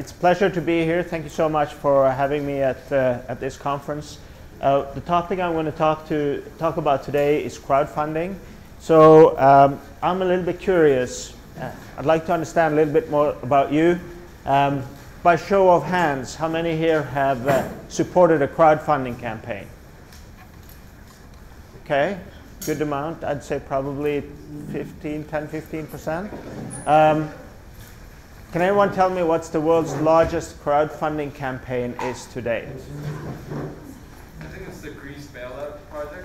It's a pleasure to be here. Thank you so much for having me at this conference. The topic I'm going to talk about today is crowdfunding. So I'm a little bit curious. I'd like to understand a little bit more about you. By show of hands, how many here have supported a crowdfunding campaign? Okay, good amount. I'd say probably 10-15%. Can anyone tell me what's the world's largest crowdfunding campaign is to date? I think it's the Greece bailout project.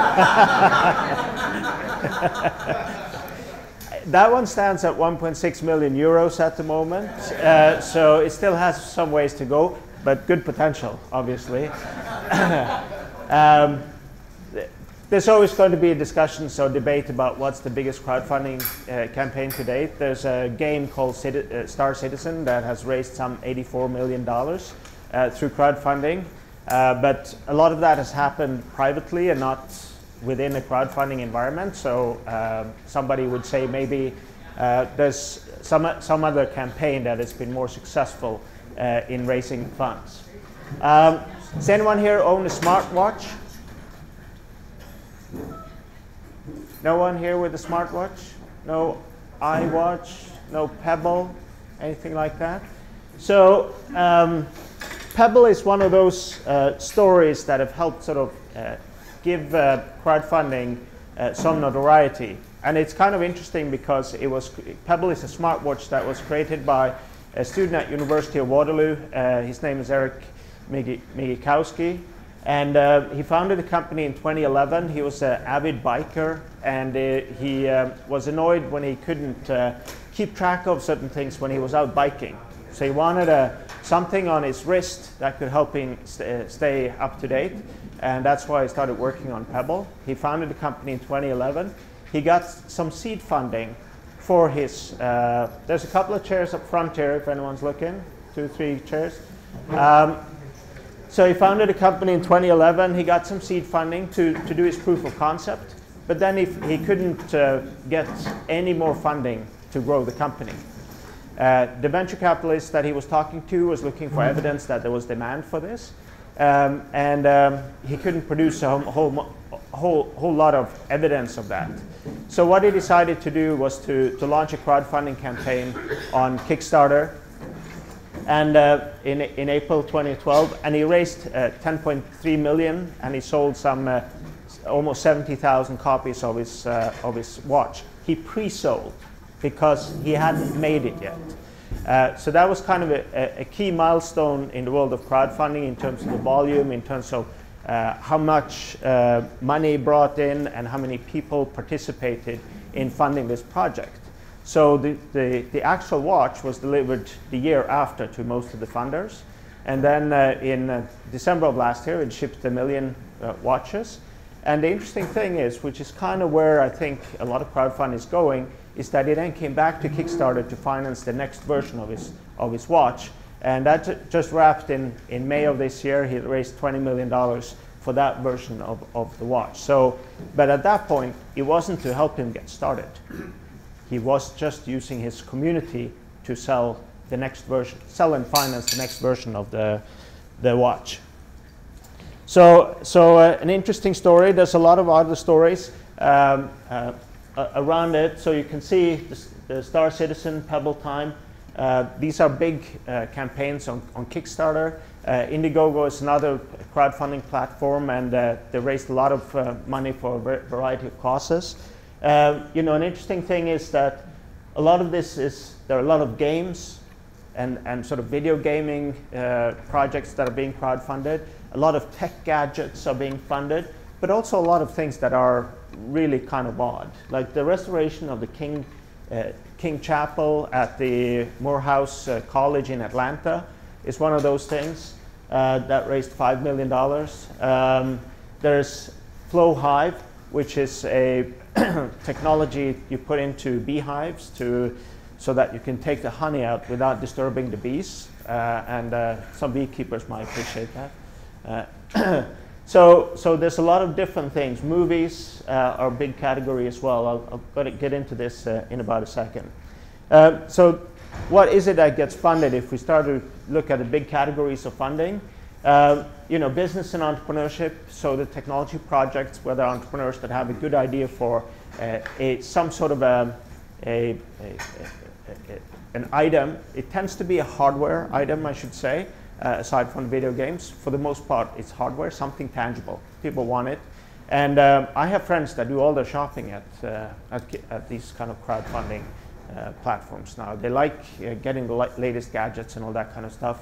That one stands at 1.6 million euros at the moment, so it still has some ways to go, but good potential, obviously. There's always going to be a discussion or debate about what's the biggest crowdfunding campaign to date. There's a game called Star Citizen that has raised some $84 million through crowdfunding, but a lot of that has happened privately and not within a crowdfunding environment. So somebody would say maybe there's some other campaign that has been more successful in raising funds. Does anyone here own a smartwatch? No one here with a smartwatch? No iWatch? No Pebble? Anything like that? So Pebble is one of those stories that have helped sort of give crowdfunding some notoriety. And it's kind of interesting because Pebble is a smartwatch that was created by a student at University of Waterloo. His name is Eric Migikowski. And he founded the company in 2011. He was an avid biker, and he was annoyed when he couldn't keep track of certain things when he was out biking. So he wanted something on his wrist that could help him stay up to date, and that's why he started working on Pebble. He founded the company in 2011. He got some seed funding for his, there's a couple of chairs up front here if anyone's looking, 2, 3 chairs. So he founded a company in 2011. He got some seed funding to do his proof of concept, but then he couldn't get any more funding to grow the company. The venture capitalist that he was talking to was looking for evidence that there was demand for this, and he couldn't produce a whole lot of evidence of that. So what he decided to do was to launch a crowdfunding campaign on Kickstarter, and in April 2012, and he raised 10.3 million, and he sold some almost 70,000 copies of his watch. He pre-sold because he hadn't made it yet. So that was kind of a key milestone in the world of crowdfunding in terms of the volume, in terms of how much money brought in and how many people participated in funding this project. So the actual watch was delivered the year after to most of the funders. And then in December of last year, it shipped 1 million watches. And the interesting thing is, which is kind of where I think a lot of crowdfunding is going, is that he then came back to Kickstarter to finance the next version of his watch. And that just wrapped in May of this year. He raised $20 million for that version of the watch. So, but at that point, it wasn't to help him get started. He was just using his community to sell the next version, sell and finance the next version of the watch. So an interesting story. There's a lot of other stories around it. So you can see the Star Citizen, Pebble Time. These are big campaigns on Kickstarter. Indiegogo is another crowdfunding platform, and they raised a lot of money for a variety of causes. You know, an interesting thing is that a lot of this there are a lot of games and sort of video gaming projects that are being crowdfunded. A lot of tech gadgets are being funded, but also a lot of things that are really kind of odd. Like the restoration of the King Chapel at the Morehouse College in Atlanta is one of those things that raised $5 million. There's Flow Hive, which is a technology you put into beehives so that you can take the honey out without disturbing the bees, and some beekeepers might appreciate that. So there's a lot of different things. Movies are a big category as well. I'll get into this in about a second. So what is it that gets funded if we start to look at the big categories of funding? Business and entrepreneurship, so the technology projects where there are entrepreneurs that have a good idea for some sort of an item. It tends to be a hardware item, I should say, aside from video games. For the most part, it's hardware, something tangible. People want it. And I have friends that do all their shopping at these kind of crowdfunding platforms now. They like getting the latest gadgets and all that kind of stuff.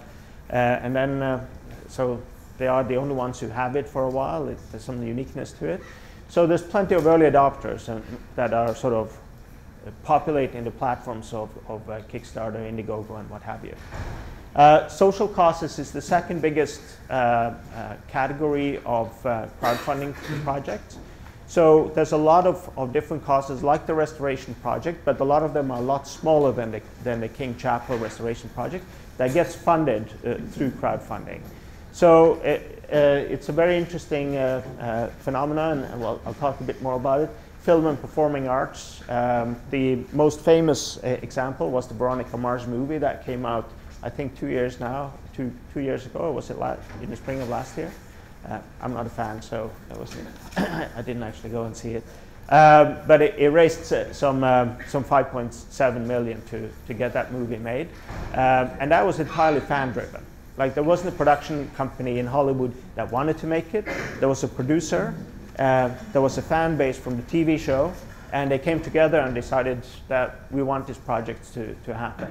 So they are the only ones who have it for a while. There's some uniqueness to it. So there's plenty of early adopters that are sort of populating the platforms of Kickstarter, Indiegogo, and what have you. Social causes is the second biggest category of crowdfunding projects. So there's a lot of different causes like the restoration project, but a lot of them are a lot smaller than the King Chapel restoration project that gets funded through crowdfunding. So it's a very interesting phenomenon, and I'll talk a bit more about it. Film and performing arts. The most famous example was the Veronica Mars movie that came out, I think 2 years now, two years ago, or was it in the spring of last year? I'm not a fan, so I didn't actually go and see it. But it raised some 5.7 million to get that movie made. And that was entirely fan-driven. Like, there wasn't a production company in Hollywood that wanted to make it. There was a producer. There was a fan base from the TV show. And they came together and decided that we want this project to happen.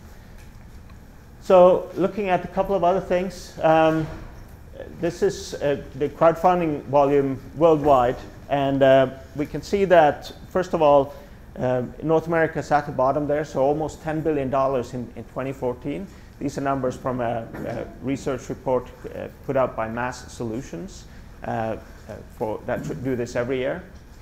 So looking at a couple of other things. This is the crowdfunding volume worldwide. And we can see that, first of all, North America is at the bottom there, so almost $10 billion in 2014. These are numbers from a research report put out by Mass Solutions that do this every year.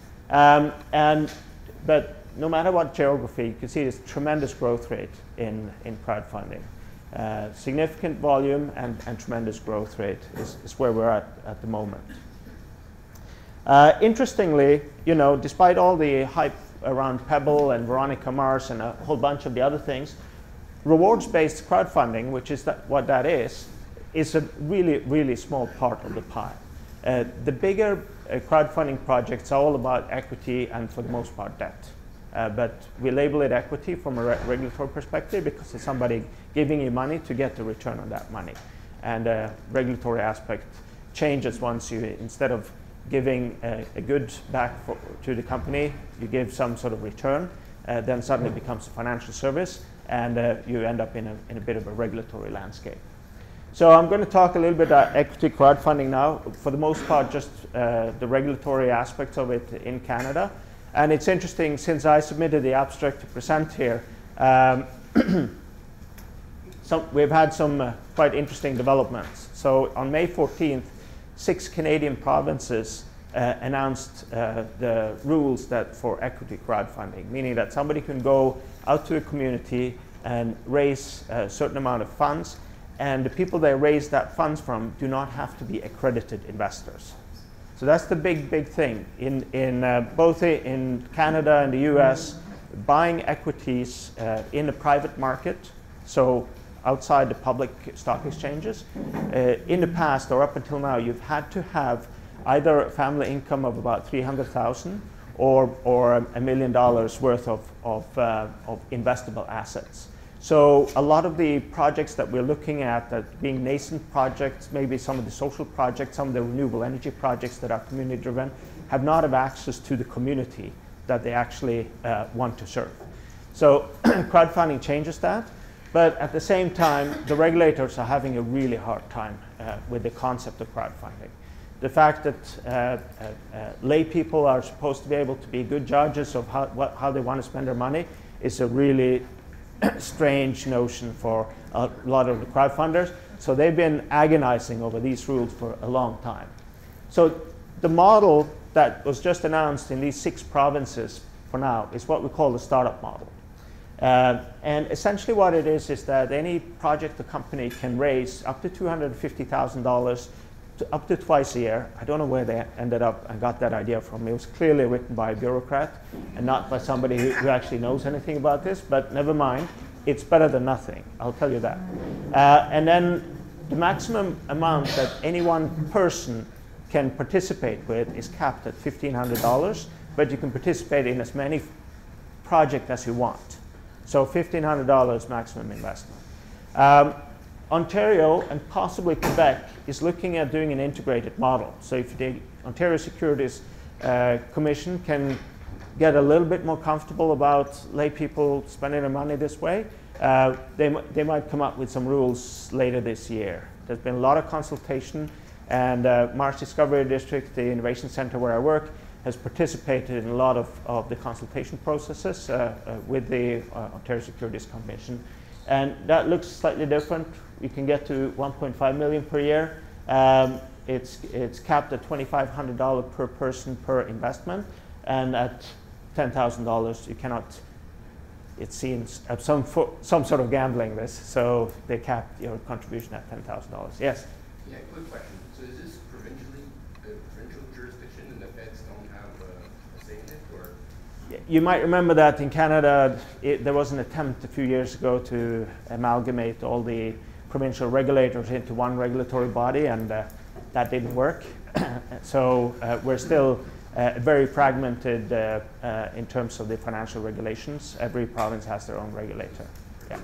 But no matter what geography, you can see this tremendous growth rate in crowdfunding. Significant volume and tremendous growth rate is where we're at the moment. Interestingly, despite all the hype around Pebble and Veronica Mars and a whole bunch of the other things, rewards-based crowdfunding, which is what that is a really, really small part of the pie. The bigger crowdfunding projects are all about equity and, for the most part, debt. But we label it equity from a regulatory perspective because it's somebody giving you money to get the return on that money. And the regulatory aspect changes once you, instead of giving a good back to the company, you give some sort of return, then suddenly it becomes a financial service, and you end up in a bit of a regulatory landscape. So I'm going to talk a little bit about equity crowdfunding now. For the most part, just the regulatory aspects of it in Canada. And it's interesting, since I submitted the abstract to present here, we've had some quite interesting developments. So on May 14th, 6 Canadian provinces announced the rules for equity crowdfunding, meaning that somebody can go out to a community and raise a certain amount of funds, and the people they raise that funds from do not have to be accredited investors. So that's the big thing. Both in Canada and the US, buying equities in the private market, so outside the public stock exchanges, in the past or up until now, you've had to have either a family income of about $300,000 or $1 million worth of investable assets. So a lot of the projects that we're looking at, that being nascent projects, maybe some of the social projects, some of the renewable energy projects that are community driven, have not have access to the community that they actually want to serve. So crowdfunding changes that, but at the same time, the regulators are having a really hard time with the concept of crowdfunding. The fact that lay people are supposed to be able to be good judges of how they want to spend their money is a really strange notion for a lot of the crowdfunders. So they've been agonizing over these rules for a long time. So the model that was just announced in these 6 provinces for now is what we call the startup model. And essentially what it is that any project or company can raise up to $250,000 up to twice a year. I don't know where they ended up and got that idea from. It was clearly written by a bureaucrat and not by somebody who actually knows anything about this, but never mind. it's better than nothing, I'll tell you that. And then the maximum amount that any one person can participate with is capped at $1,500, but you can participate in as many projects as you want. So $1,500 maximum investment. Ontario and possibly Quebec is looking at doing an integrated model. So if the Ontario Securities Commission can get a little bit more comfortable about lay people spending their money this way, they might come up with some rules later this year. There's been a lot of consultation, and Marsh Discovery District, the innovation center where I work, has participated in a lot of the consultation processes with the Ontario Securities Commission. And that looks slightly different. You can get to 1.5 million per year. It's capped at $2,500 per person per investment, and at $10,000 you cannot. It seems some sort of gambling this, so they cap your contribution at $10,000. Yes. Yeah, quick question. So is this provincial jurisdiction, and the feds don't have a say in it, or? You might remember that in Canada, there was an attempt a few years ago to amalgamate all the provincial regulators into one regulatory body, and that didn't work. So we're still very fragmented in terms of the financial regulations. Every province has their own regulator. Yeah.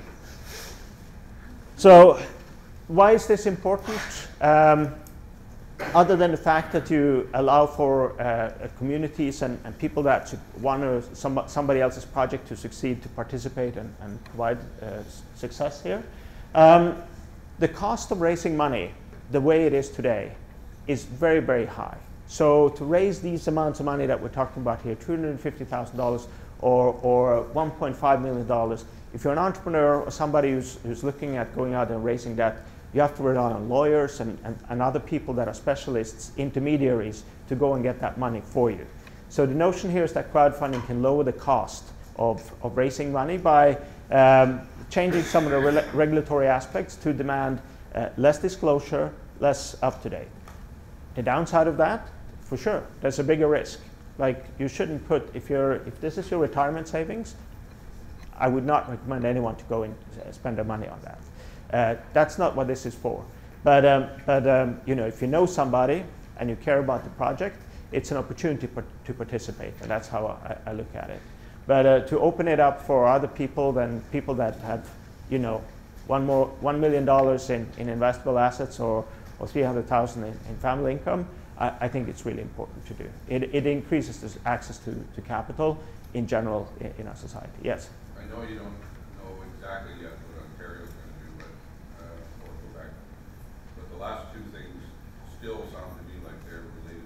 So why is this important? Other than the fact that you allow for communities and people that want somebody else's project to succeed to participate and provide success here. The cost of raising money, the way it is today, is very, very high. So to raise these amounts of money that we're talking about here, $250,000 or $1.5 million, if you're an entrepreneur or somebody who's looking at going out and raising that, you have to rely on lawyers and other people that are specialists, intermediaries, to go and get that money for you. So the notion here is that crowdfunding can lower the cost of raising money by changing some of the regulatory aspects to demand less disclosure, less up-to-date. The downside of that, for sure, there's a bigger risk. Like, you shouldn't put, if this is your retirement savings, I would not recommend anyone to go and spend their money on that. That's not what this is for. But you know, if you know somebody and you care about the project, it's an opportunity to participate, and that's how I look at it. But to open it up for other people than people that have, you know, $1 million in investable assets or $300,000 in family income, I think it's really important to do. It increases the access to capital in general in our society. Yes? I know you don't know exactly yet what Ontario is going to do, or Quebec, but the last two things still sound to me like they're related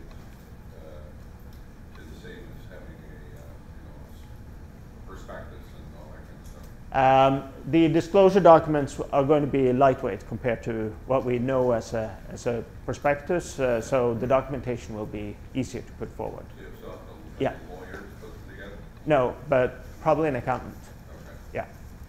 to the same as having a prospectus and all that kind of stuff. The disclosure documents are going to be lightweight compared to what we know as a prospectus, so the documentation will be easier to put forward. Yeah. Lawyers put them together? No, but probably an accountant. Okay. Yeah.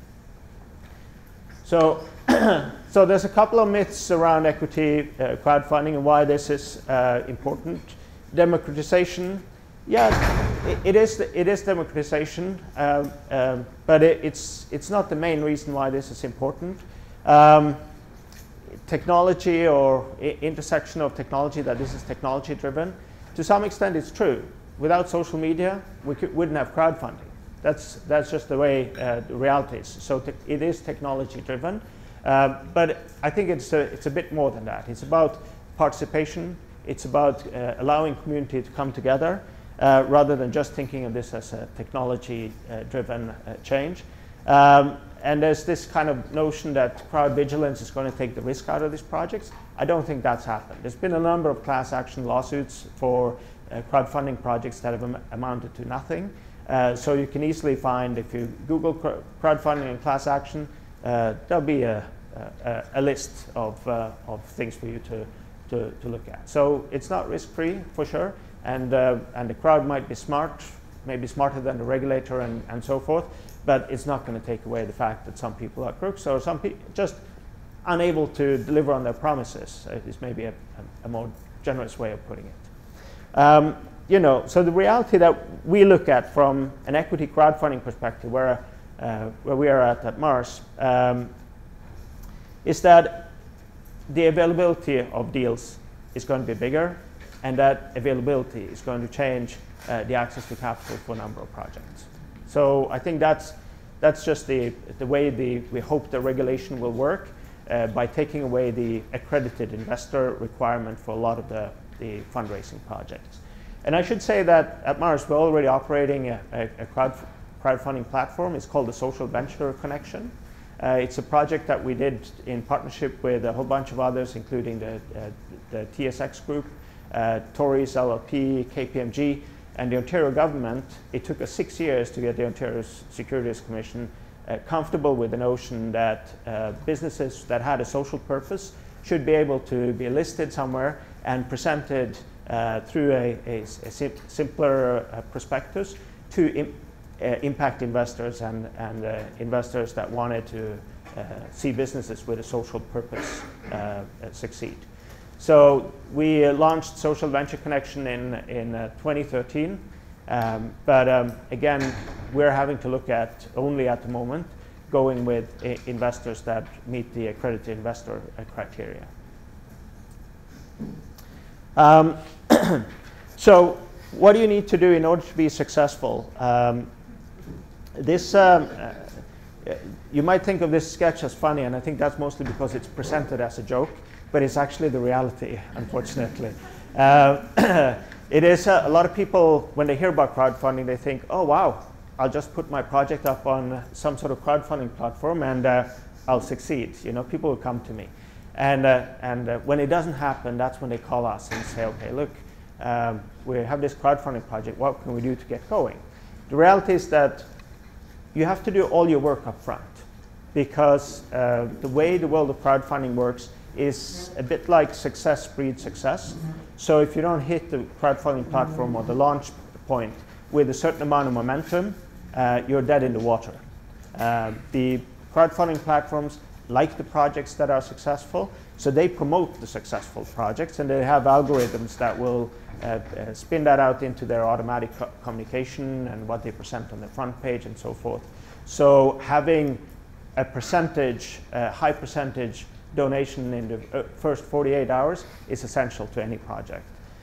So, so there's a couple of myths around equity crowdfunding and why this is important. Democratization. Yeah, it is democratization, but it's not the main reason why this is important. Technology or intersection of technology, that this is technology driven, to some extent it's true. Without social media, we wouldn't have crowdfunding. That's just the way the reality is. So it is technology driven, but I think it's a bit more than that. It's about participation. It's about allowing community to come together. Rather than just thinking of this as a technology-driven change. And there's this kind of notion that crowd vigilance is going to take the risk out of these projects. I don't think that's happened. There's been a number of class action lawsuits for crowdfunding projects that have amounted to nothing. So you can easily find, if you Google crowdfunding and class action, there'll be a list of things for you to look at. So it's not risk-free, for sure. And the crowd might be smart, maybe smarter than the regulator and so forth, but it's not going to take away the fact that some people are crooks or some people just unable to deliver on their promises. Is maybe a more generous way of putting it. You know, so the reality that we look at from an equity crowdfunding perspective, where where we are at Mars, is that the availability of deals is going to be bigger, and that availability is going to change the access to capital for a number of projects. So I think that's just the way we hope the regulation will work, by taking away the accredited investor requirement for a lot of the fundraising projects. And I should say that at Mars we're already operating a crowdfunding platform. It's called the Social Venture Connection. It's a project that we did in partnership with a whole bunch of others, including the TSX Group, Tories LLP, KPMG, and the Ontario government. It took us 6 years to get the Ontario Securities Commission comfortable with the notion that businesses that had a social purpose should be able to be listed somewhere and presented through a simpler prospectus to impact investors and investors that wanted to see businesses with a social purpose succeed. So we launched Social Venture Connection in 2013, but again, we're having to look at, only at the moment, going with investors that meet the accredited investor criteria. So what do you need to do in order to be successful? You might think of this sketch as funny, and I think that's mostly because it's presented as a joke, but it's actually the reality, unfortunately. It is a lot of people, when they hear about crowdfunding, they think, oh wow, I'll just put my project up on some sort of crowdfunding platform and I'll succeed. You know, people will come to me. And when it doesn't happen, that's when they call us and say, okay, look, we have this crowdfunding project, what can we do to get going? The reality is that you have to do all your work up front, because the way the world of crowdfunding works is a bit like success breeds success. So if you don't hit the crowdfunding platform or the launch point with a certain amount of momentum, you're dead in the water. The crowdfunding platforms like the projects that are successful, so they promote the successful projects, and they have algorithms that will spin that out into their automatic communication and what they present on the front page and so forth. So having a percentage, high percentage donation in the first 48 hours is essential to any project.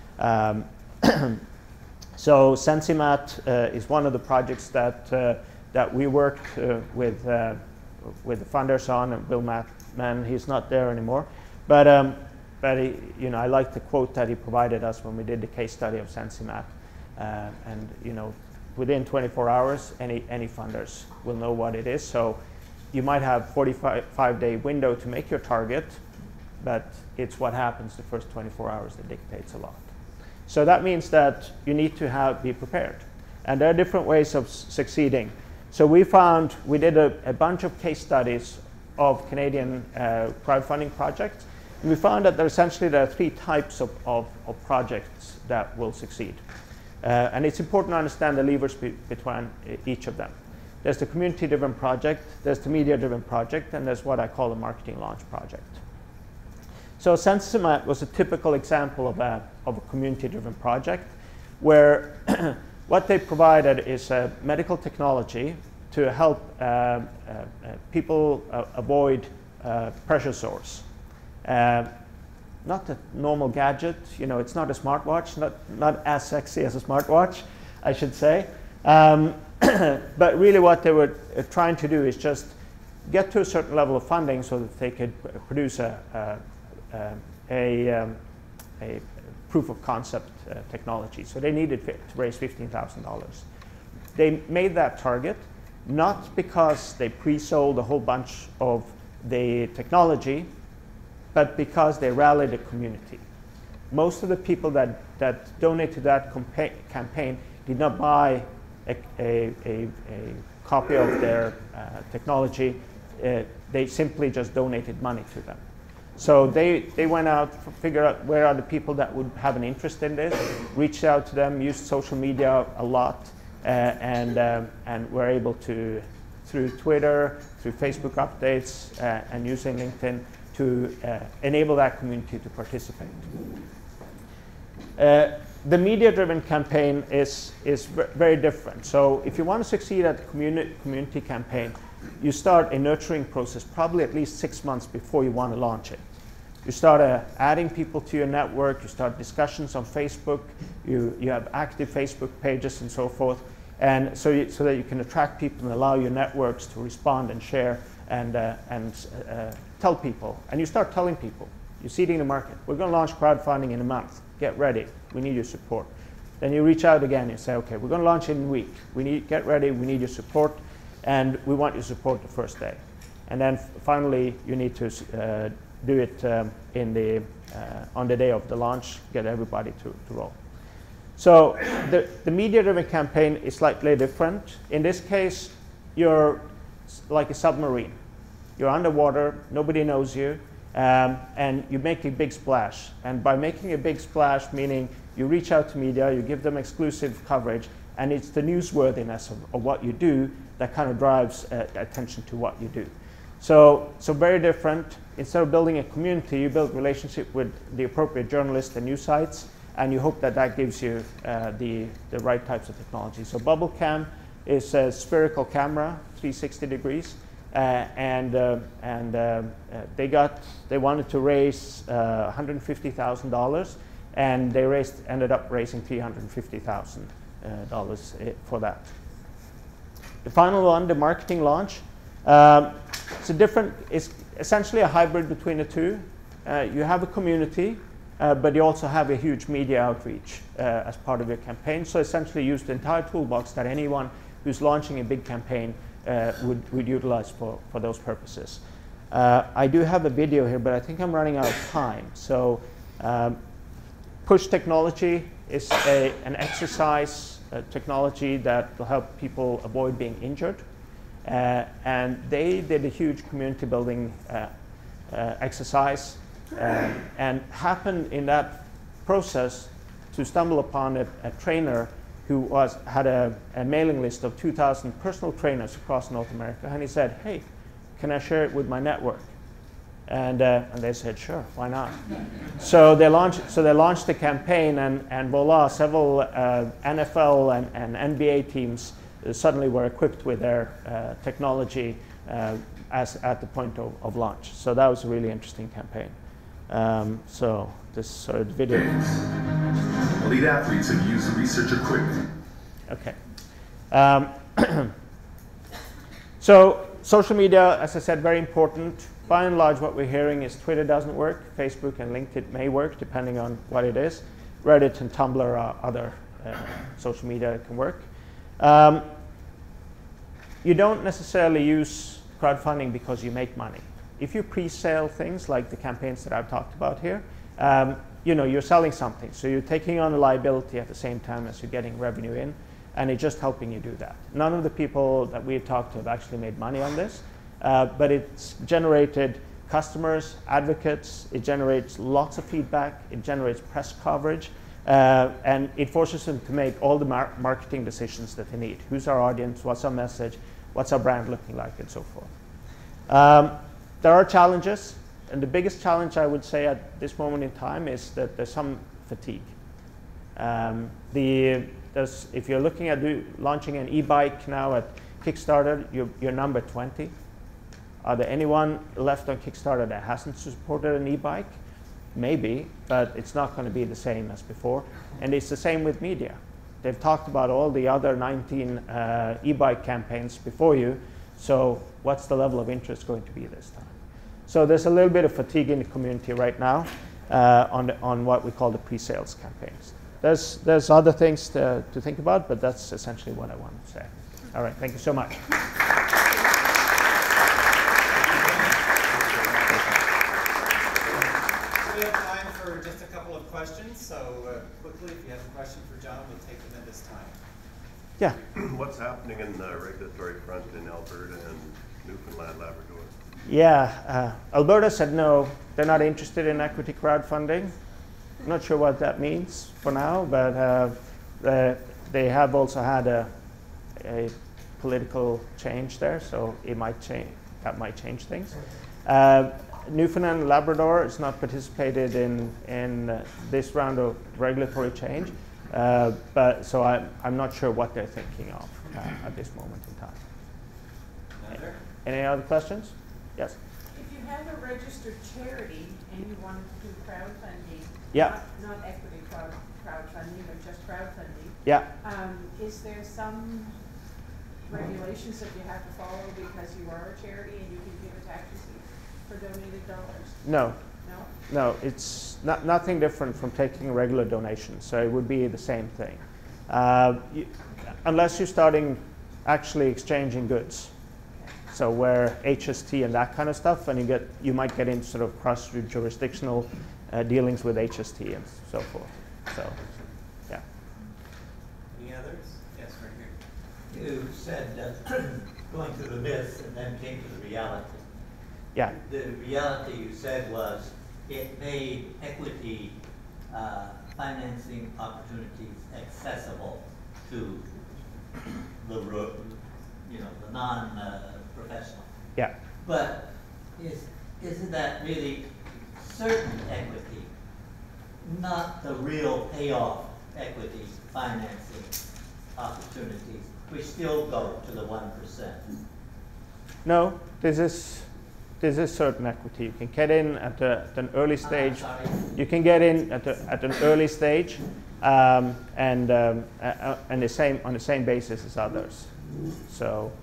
So Sensimat is one of the projects that we worked with the funders on, and Bill Mann, he's not there anymore. But he, you know, I like the quote that he provided us when we did the case study of Sensimat. And you know, within 24 hours, any funders will know what it is. So you might have 45-day window to make your target, but it's what happens the first 24 hours that dictates a lot. So that means that you need to be prepared. And there are different ways of succeeding. So we did a bunch of case studies of Canadian crowdfunding projects. And we found that there are 3 types of projects that will succeed. And it's important to understand the levers between each of them. There's the community-driven project, there's the media-driven project, and there's what I call a marketing launch project. So Sensimat was a typical example of a community-driven project, where what they provided is medical technology to help people avoid pressure sores. Not a normal gadget, you know, it's not a smartwatch, not as sexy as a smartwatch, I should say. But really what they were trying to do is just get to a certain level of funding so that they could produce a proof of concept technology. So they needed to raise $15,000. They made that target not because they pre-sold a whole bunch of the technology, but because they rallied the community. Most of the people that donated to that campaign did not buy a copy of their technology. They simply just donated money to them. So they went out, figured out where are the people that would have an interest in this, reached out to them, used social media a lot, and were able to, through Twitter, through Facebook updates, and using LinkedIn, to enable that community to participate. the media-driven campaign is very different. So if you want to succeed at a community campaign, you start a nurturing process probably at least 6 months before you want to launch it. You start adding people to your network, you start discussions on Facebook, you have active Facebook pages and so forth, and so that you can attract people and allow your networks to respond and share and tell people. And you start telling people, you're seeding the market. We're going to launch crowdfunding in a month. Get ready. We need your support. Then you reach out again and say, okay, we're going to launch in a week. Get ready. We need your support, and we want your support the first day. And then finally, you need to do it on the day of the launch, get everybody to roll. So the media-driven campaign is slightly different. In this case, you're like a submarine. You're underwater, nobody knows you, and you make a big splash. And by making a big splash, meaning you reach out to media, you give them exclusive coverage, and it's the newsworthiness of what you do that kind of drives attention to what you do. So very different. Instead of building a community, you build relationship with the appropriate journalists and news sites, and you hope that gives you the right types of technology. So Bubble Cam is a spherical camera, 360 degrees, and they wanted to raise $150,000, and they ended up raising $350,000 for that. The final one, the marketing launch. It's essentially a hybrid between the two. You have a community, but you also have a huge media outreach as part of your campaign. So essentially use the entire toolbox that anyone who's launching a big campaign would utilize for those purposes. I do have a video here, but I think I'm running out of time. So push technology is an exercise technology that will help people avoid being injured. And they did a huge community building exercise and happened in that process to stumble upon a trainer who had a mailing list of 2,000 personal trainers across North America, and he said, hey, can I share it with my network? And they said, sure, why not? So they launched the campaign, and voila, several NFL and NBA teams suddenly were equipped with their technology at the point of launch. So that was a really interesting campaign. So this sort of video. Elite athletes have used the research equipment. Okay. So social media, as I said, very important. By and large, what we're hearing is Twitter doesn't work. Facebook and LinkedIn may work, depending on what it is. Reddit and Tumblr are other social media that can work. You don't necessarily use crowdfunding because you make money. If you pre-sale things like the campaigns that I've talked about here, you're selling something. So you're taking on a liability at the same time as you're getting revenue in, and it's just helping you do that. None of the people that we've talked to have actually made money on this, but it's generated customers, advocates, it generates lots of feedback, it generates press coverage, and it forces them to make all the marketing decisions that they need. Who's our audience? What's our message? What's our brand looking like? And so forth. There are challenges, and the biggest challenge I would say at this moment in time is that there's some fatigue. If you're looking at launching an e-bike now at Kickstarter, you're number 20. Are there anyone left on Kickstarter that hasn't supported an e-bike? Maybe, but it's not going to be the same as before. And it's the same with media. They've talked about all the other 19 e-bike campaigns before you, so what's the level of interest going to be this time? So there's a little bit of fatigue in the community right now on what we call the pre-sales campaigns. There's other things to think about, but that's essentially what I want to say. All right, thank you so much. We have time for just a couple of questions, so quickly, if you have a question for John, we'll take them at this time. Yeah. What's happening in the regulatory front in Alberta and Newfoundland, Labrador? Yeah, Alberta said no, they're not interested in equity crowdfunding. I'm not sure what that means for now, but they have also had a political change there, so it might change. That might change things. Newfoundland and Labrador has not participated in this round of regulatory change. But so I'm not sure what they're thinking of at this moment in time. Another? Any other questions? Yes. If you have a registered charity and you wanted to do crowdfunding, Yeah. not equity crowdfunding, but just crowdfunding, Yeah. is there some regulations that you have to follow because you are a charity and you can give a tax receipt for donated dollars? No. No? No, it's nothing different from taking a regular donation, so it would be the same thing. Unless you're starting actually exchanging goods. So where HST and that kind of stuff, and you might get into sort of cross-jurisdictional dealings with HST and so forth. So, yeah. Any others? Yes, right here. You said going through the myths and then came to the reality. Yeah. The reality you said was it made equity financing opportunities accessible to the non-professional. Yeah. But isn't that really certain equity, not the real payoff equity financing opportunities, which still go to the 1%? No, this is certain equity. You can get in at an early stage. You can get in at an early stage, and on the same basis as others. So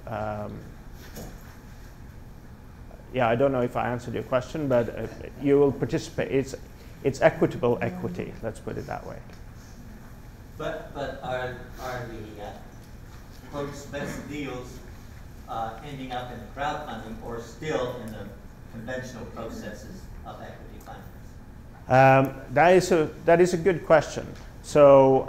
yeah, I don't know if I answered your question, but you will participate. It's equitable equity. Let's put it that way. But are the quotes best deals ending up in crowdfunding or still in the conventional processes of equity finance? That is a good question. So,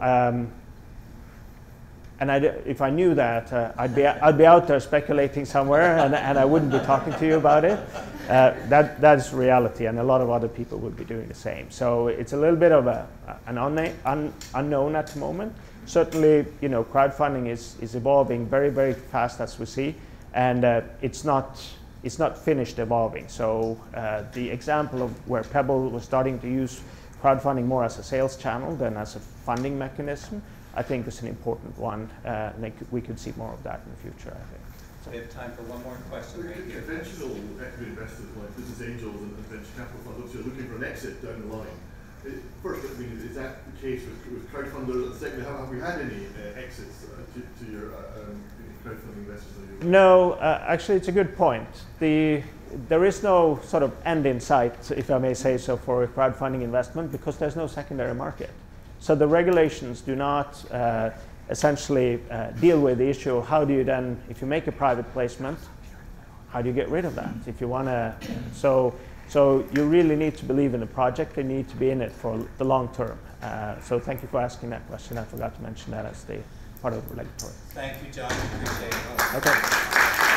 and if I knew that, I'd be out there speculating somewhere, and I wouldn't be talking to you about it. That's reality, and a lot of other people would be doing the same. So it's a little bit of an unknown at the moment. Certainly, crowdfunding is evolving very, very fast as we see, and it's not finished evolving. So the example of where Pebble was starting to use crowdfunding more as a sales channel than as a funding mechanism, I think is an important one. And we could see more of that in the future, I think. So we have time for one more question right here. Conventional equity investors like business angels and venture capital funds obviously are looking for an exit down the line. First, I mean, is that the case with crowdfunders? Secondly, have we had any exits to your crowdfunding investors? No, actually, it's a good point. There is no sort of end in sight, if I may say so, for a crowdfunding investment because there's no secondary market. So the regulations do not essentially deal with the issue of how do you then, if you make a private placement, how do you get rid of that? If you want to, so you really need to believe in the project. You need to be in it for the long term. So thank you for asking that question. I forgot to mention that as the part of the regulatory. Thank you, John. We appreciate it. Okay.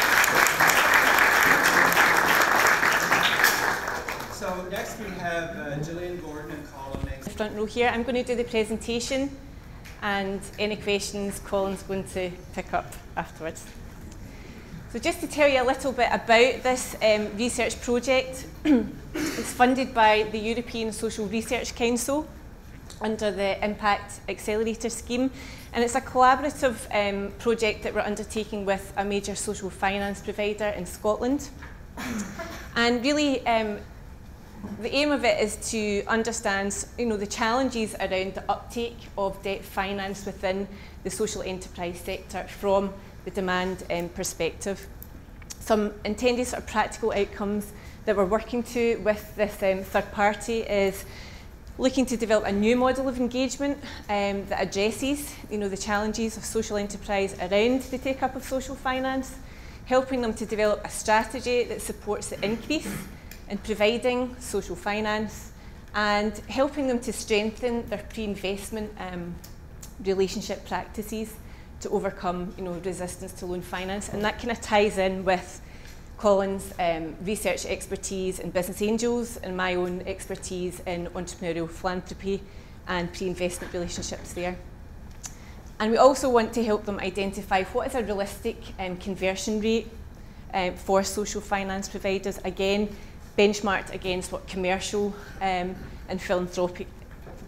So next we have Jillian, Gordon, and Colin. Front row here. I'm going to do the presentation, and any questions Colin's going to pick up afterwards. So just to tell you a little bit about this research project, it's funded by the European Social Research Council under the Impact Accelerator scheme, and it's a collaborative project that we're undertaking with a major social finance provider in Scotland. And really, the aim of it is to understand, the challenges around the uptake of debt finance within the social enterprise sector from the demand perspective. Some intended sort of practical outcomes that we're working to with this third party is looking to develop a new model of engagement that addresses, the challenges of social enterprise around the take-up of social finance, helping them to develop a strategy that supports the increase in providing social finance, and helping them to strengthen their pre-investment relationship practices to overcome, resistance to loan finance. And that kind of ties in with Colin's research expertise in business angels and my own expertise in entrepreneurial philanthropy and pre-investment relationships there. And we also want to help them identify what is a realistic conversion rate for social finance providers, again, benchmarked against what commercial and philanthropic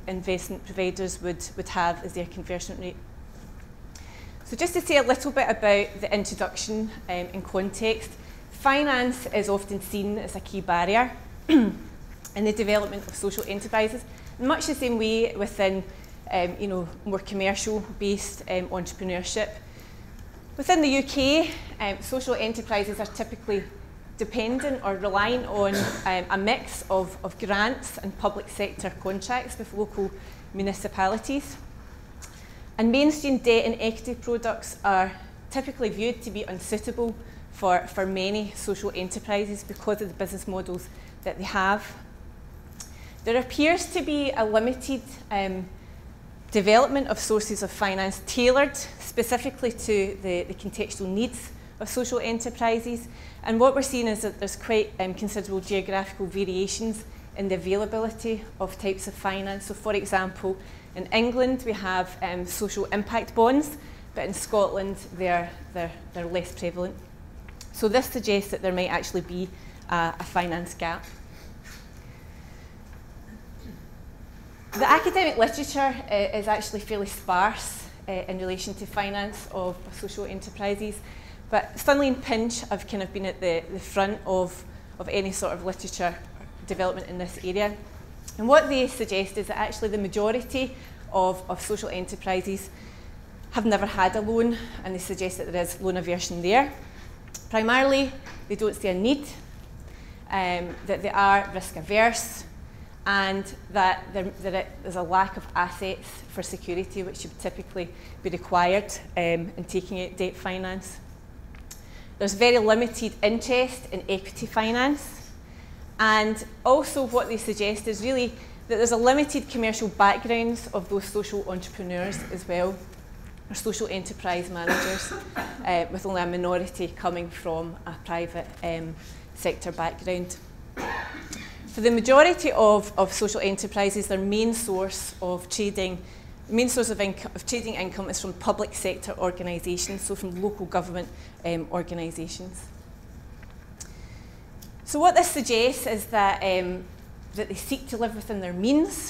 investment providers would have as their conversion rate. So just to say a little bit about the introduction in context, finance is often seen as a key barrier in the development of social enterprises, in much the same way within more commercial-based entrepreneurship. Within the UK, social enterprises are typically dependent or reliant on a mix of grants and public sector contracts with local municipalities. And mainstream debt and equity products are typically viewed to be unsuitable for many social enterprises because of the business models that they have. There appears to be a limited development of sources of finance tailored specifically to the contextual needs of social enterprises. And what we're seeing is that there's quite considerable geographical variations in the availability of types of finance. So for example, in England we have social impact bonds, but in Scotland they're less prevalent. So this suggests that there might actually be a finance gap. The academic literature is actually fairly sparse in relation to finance of social enterprises, but Stanley and Pinch have kind of been at the front of any sort of literature development in this area. And what they suggest is that actually the majority of social enterprises have never had a loan, and they suggest that there is loan aversion there. Primarily, they don't see a need, that they are risk averse, and that there's a lack of assets for security which would typically be required in taking out debt finance. There's very limited interest in equity finance, and also what they suggest is really that there's a limited commercial backgrounds of those social entrepreneurs as well, or social enterprise managers, with only a minority coming from a private sector background. For the majority of social enterprises, their main source of trading income is from public sector organisations, so from local government organisations. So what this suggests is that they seek to live within their means.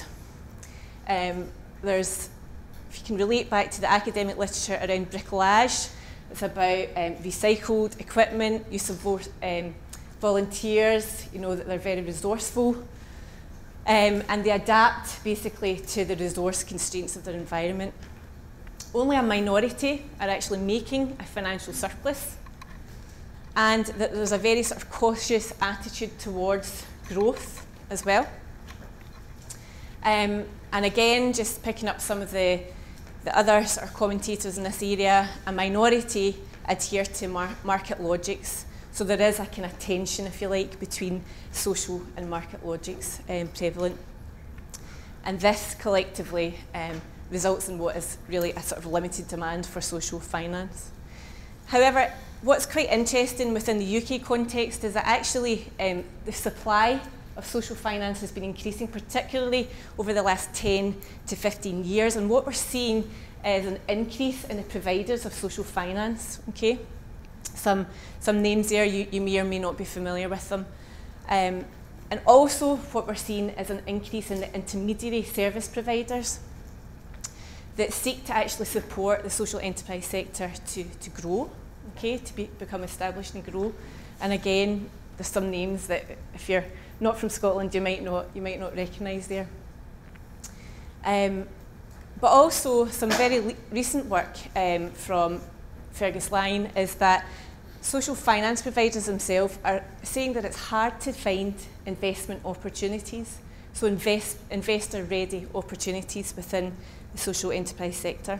If you can relate back to the academic literature around bricolage, it's about recycled equipment, use of volunteers, that they're very resourceful, and they adapt basically to the resource constraints of their environment. Only a minority are actually making a financial surplus, and that there's a very sort of cautious attitude towards growth as well. And again, just picking up some of the other sort of commentators in this area, a minority adhere to market logics. So there is a kind of tension, if you like, between social and market logics prevalent. And this collectively results in what is really a sort of limited demand for social finance. However, what's quite interesting within the UK context is that actually the supply of social finance has been increasing, particularly over the last 10 to 15 years. And what we're seeing is an increase in the providers of social finance. Okay, some names there, you may or may not be familiar with them. And also what we're seeing is an increase in the intermediary service providers that seek to actually support the social enterprise sector to grow, okay, to become established and grow. And again, there's some names that if you're not from Scotland, you might not recognise there. But also some very recent work from Fergus Line is that social finance providers themselves are saying that it's hard to find investment opportunities, so investor-ready opportunities within the social enterprise sector.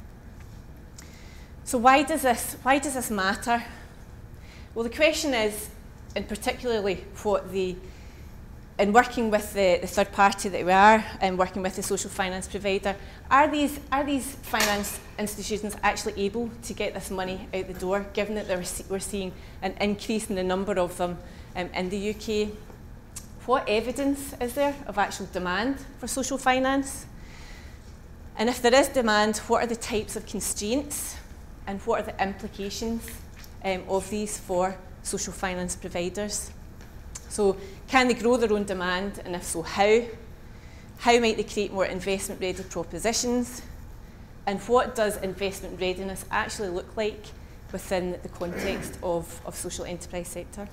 So why does this matter? Well, the question is, and particularly in working with the third party that we are, and working with the social finance provider, are these finance institutions actually able to get this money out the door, given that we're seeing an increase in the number of them in the UK? What evidence is there of actual demand for social finance? And if there is demand, what are the types of constraints, and what are the implications of these for social finance providers? So can they grow their own demand, and if so, how? how might they create more investment-ready propositions, and what does investment readiness actually look like within the context of social enterprise sector.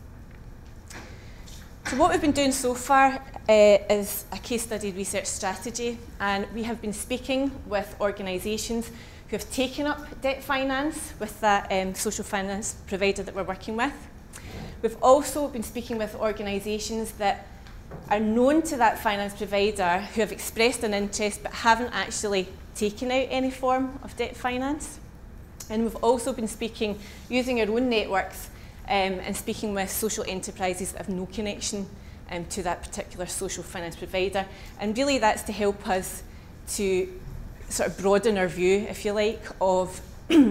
So what we've been doing so far is a case study research strategy, and we have been speaking with organisations who have taken up debt finance with that social finance provider that we're working with. We've also been speaking with organisations that are known to that finance provider who have expressed an interest but haven't actually taken out any form of debt finance. And we've also been speaking, using our own networks, and speaking with social enterprises that have no connection to that particular social finance provider. And really that's to help us to sort of broaden our view, if you like, of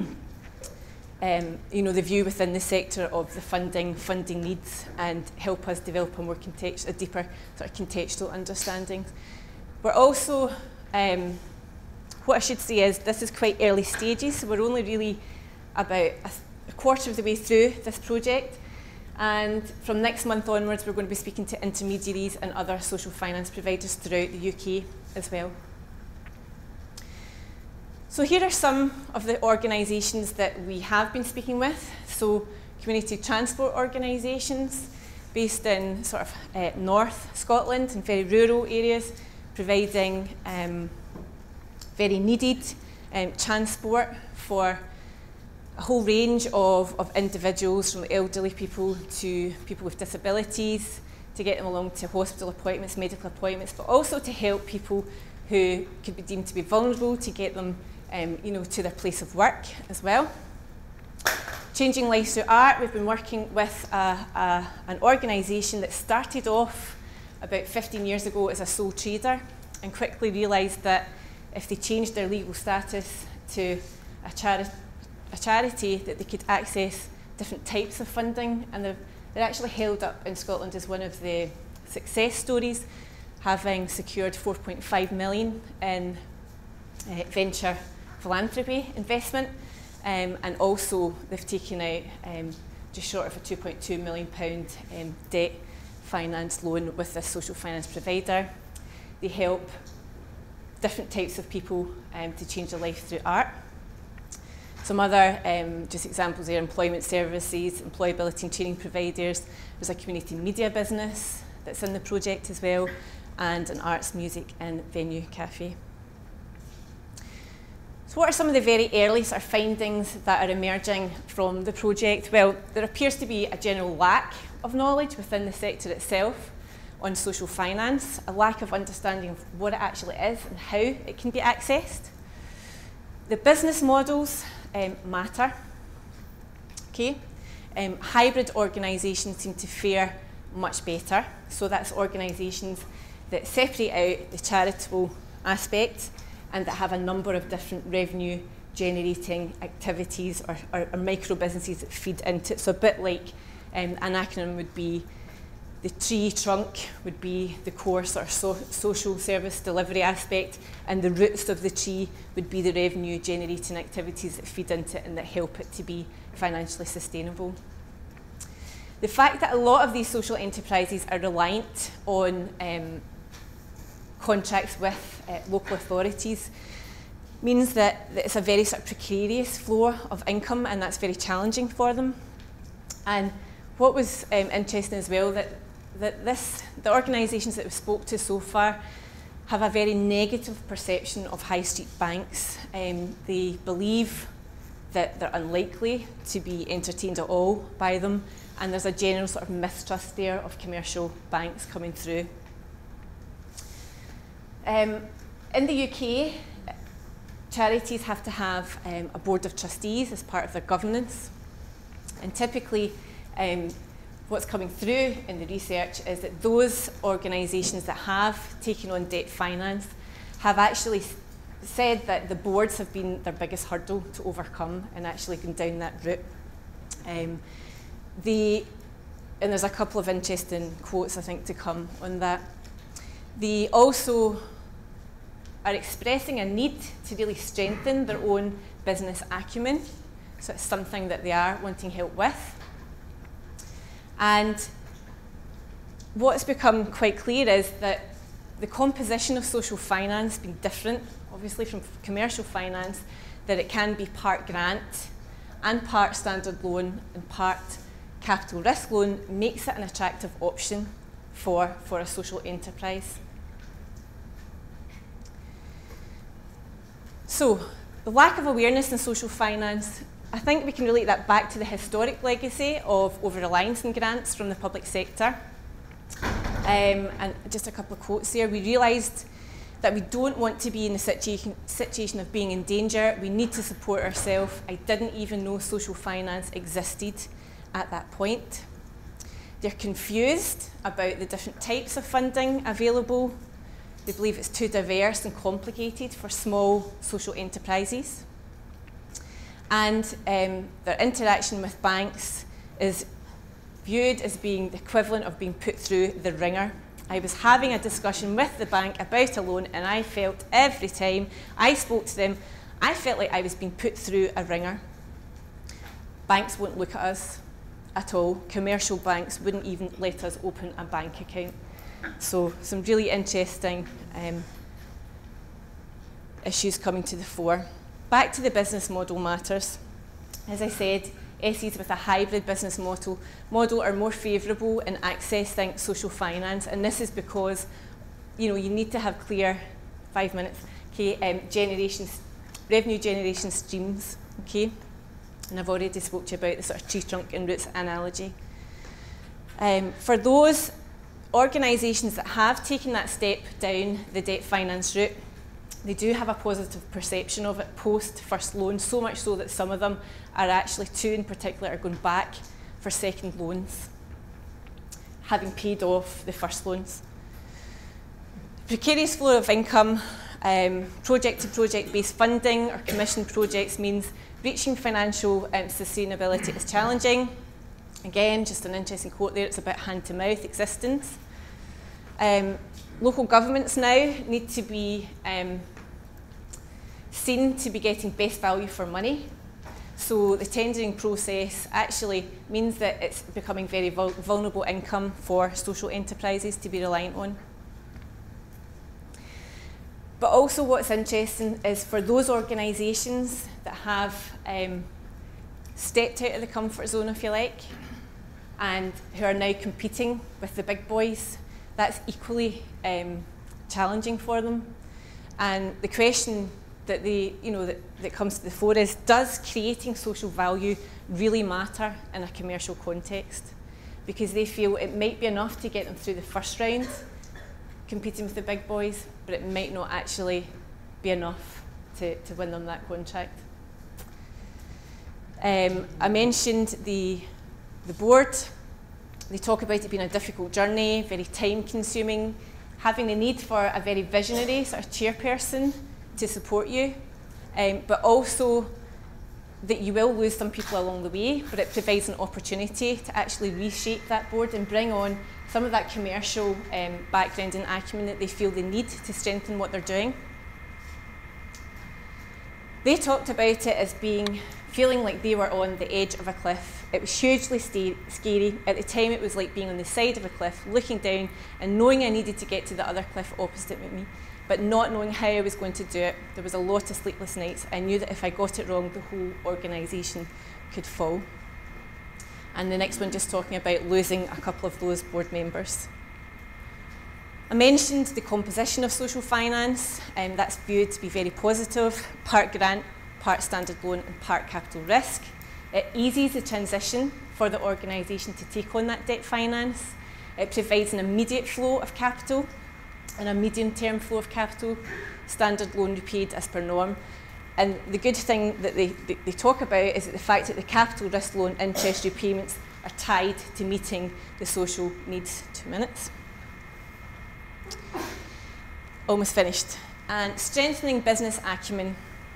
you know, the view within the sector of the funding needs, and help us develop a more a deeper sort of contextual understanding. We're also, what I should say is this is quite early stages, so we're only really about a quarter of the way through this project, and from next month onwards we're going to be speaking to intermediaries and other social finance providers throughout the UK as well. So here are some of the organisations that we have been speaking with. So community transport organisations based in sort of North Scotland and very rural areas, providing very needed transport for a whole range of individuals, from elderly people to people with disabilities, to get them along to hospital appointments, medical appointments, but also to help people who could be deemed to be vulnerable, to get them you know, to their place of work as well. Changing Lives Through Art, we've been working with an organisation that started off about 15 years ago as a sole trader, and quickly realised that if they changed their legal status to a charity, that they could access different types of funding, and they're actually held up in Scotland as one of the success stories, having secured 4.5 million in venture philanthropy investment, and also they've taken out just short of a £2.2 million debt finance loan with this social finance provider. They help different types of people to change their life through art. Some other just examples there: employment services, employability and training providers. There's a community media business that's in the project as well, and an arts, music and venue cafe. So what are some of the very early sort of findings that are emerging from the project? Well, there appears to be a general lack of knowledge within the sector itself on social finance, a lack of understanding of what it actually is and how it can be accessed. The business models matter. Okay? Hybrid organisations seem to fare much better. So that's organisations that separate out the charitable aspect and that have a number of different revenue generating activities or micro businesses that feed into it. So a bit like an acronym would be the tree trunk would be the core sort of social service delivery aspect, and the roots of the tree would be the revenue generating activities that feed into it and that help it to be financially sustainable. The fact that a lot of these social enterprises are reliant on contracts with local authorities means that it's a very sort of precarious flow of income, and that's very challenging for them. And what was interesting as well, that the organisations that we spoke to so far have a very negative perception of high street banks. They believe that they're unlikely to be entertained at all by them, and there's a general sort of mistrust there of commercial banks coming through. In the UK, charities have to have a board of trustees as part of their governance, and typically what's coming through in the research is that those organisations that have taken on debt finance have actually said that the boards have been their biggest hurdle to overcome and actually gone down that route. And there's a couple of interesting quotes, I think, to come on that. They also are expressing a need to really strengthen their own business acumen. So it's something that they are wanting help with. And what's become quite clear is that the composition of social finance being different, obviously from commercial finance, that it can be part grant and part standard loan and part capital risk loan makes it an attractive option for a social enterprise. So, the lack of awareness in social finance, I think we can relate that back to the historic legacy of over-reliance on grants from the public sector. And just a couple of quotes here. We realised that we don't want to be in the situation of being in danger. We need to support ourselves. I didn't even know social finance existed at that point. They're confused about the different types of funding available. They believe it's too diverse and complicated for small social enterprises. And their interaction with banks is viewed as being the equivalent of being put through the ringer. I was having a discussion with the bank about a loan, and I felt every time I spoke to them, I felt like I was being put through a ringer. Banks won't look at us at all. Commercial banks wouldn't even let us open a bank account. So some really interesting issues coming to the fore. Back to the business model matters. As I said, SEs with a hybrid business model are more favourable in accessing social finance, and this is because you need to have clear 5 minutes. Okay, revenue generation streams. Okay, and I've already spoke to you about the sort of tree trunk and roots analogy. For those organisations that have taken that step down the debt finance route, they do have a positive perception of it post first loan, so much so that some of them are actually, two in particular, are going back for second loans, having paid off the first loans. Precarious flow of income, project to project based funding or commission projects means reaching financial sustainability is challenging. Again, just an interesting quote there, it's about hand to mouth existence. Local governments now need to be seen to be getting best value for money. So the tendering process actually means that it's becoming very vulnerable income for social enterprises to be reliant on. But also what's interesting is for those organisations that have stepped out of the comfort zone, if you like, and who are now competing with the big boys, that's equally challenging for them. And the question that that comes to the fore is, does creating social value really matter in a commercial context? Because they feel it might be enough to get them through the first round, competing with the big boys, but it might not actually be enough to win them that contract. I mentioned the board. They talk about it being a difficult journey, very time consuming, having the need for a very visionary sort of chairperson to support you, but also that you will lose some people along the way, but it provides an opportunity to actually reshape that board and bring on some of that commercial background and acumen that they feel they need to strengthen what they're doing. They talked about it as feeling like they were on the edge of a cliff. It was hugely scary. At the time, it was like being on the side of a cliff, looking down and knowing I needed to get to the other cliff opposite me, but not knowing how I was going to do it. There was a lot of sleepless nights. I knew that if I got it wrong, the whole organisation could fall. And the next one just talking about losing a couple of those board members. I mentioned the composition of social finance, and that's viewed to be very positive, part grant, part standard loan and part capital risk. It eases the transition for the organisation to take on that debt finance. It provides an immediate flow of capital and a medium-term flow of capital, standard loan repaid as per norm. And the good thing that they talk about is that the fact that the capital risk loan interest repayments are tied to meeting the social needs. 2 minutes. Almost finished. And strengthening business acumen.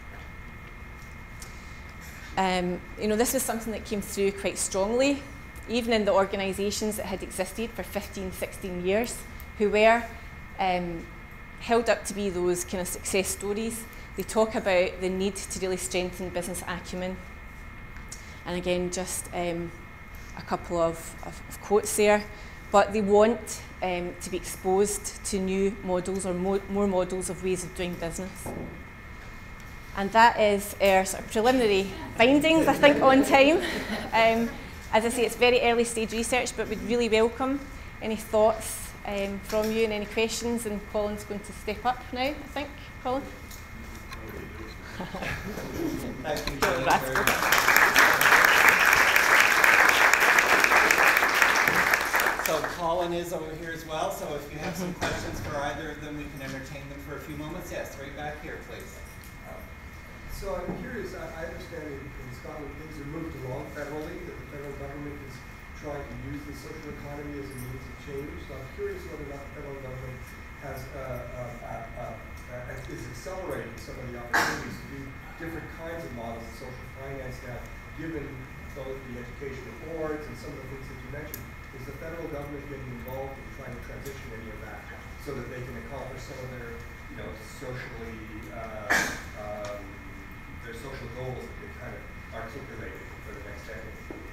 This was something that came through quite strongly, even in the organisations that had existed for 15, 16 years, who were held up to be those kind of success stories. They talk about the need to really strengthen business acumen. And again, just a couple of quotes there. but they want to be exposed to new models or more models of ways of doing business. And that is our sort of preliminary findings, I think, on time. As I say, it's very early stage research, but we'd really welcome any thoughts from you and any questions. And Colin's going to step up now, I think. Colin? Thank you, Jillian. So Colin is over here as well, so if you have some questions for either of them, we can entertain them for a few moments. Yes, right back here, please. So I'm curious, I understand in Scotland things are moved along federally, that the federal government is trying to use the social economy as a means of change. So I'm curious whether or not the federal government has is accelerating some of the opportunities to do different kinds of models of social finance now, given both the education awards and some of the things that you mentioned. Is the federal government getting involved in trying to transition any of that so that they can accomplish some of their, you know, socially, their social goals that they've kind of articulated for the next decade?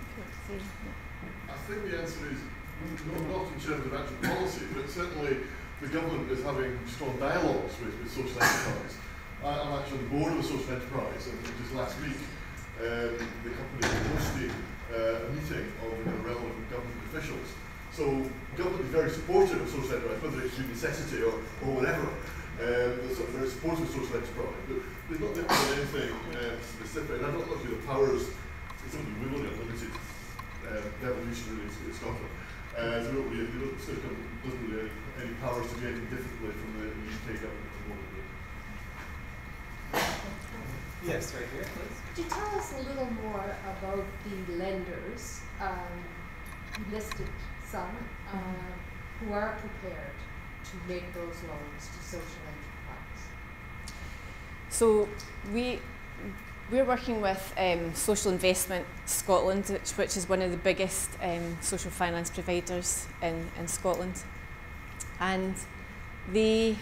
I think the answer is not in terms of actual policy, but certainly the government is having strong dialogues with social enterprise. I'm actually on the board of a social enterprise, and just last week the company hosted a meeting of relevant government officials. So government is very supportive of social enterprise, whether it's through necessity or whatever. They're sort of very supportive of social enterprise, but they've not done anything specific. And I don't know if the powers, it's only really unlimited devolution really in Scotland. So the Scottish government doesn't really have any powers to do anything differently from the UK government at the moment. Yes, right here, please. Could you tell us a little more about the lenders, you listed some, who are prepared to make those loans to social enterprise? So we're working with Social Investment Scotland, which is one of the biggest social finance providers in Scotland. And they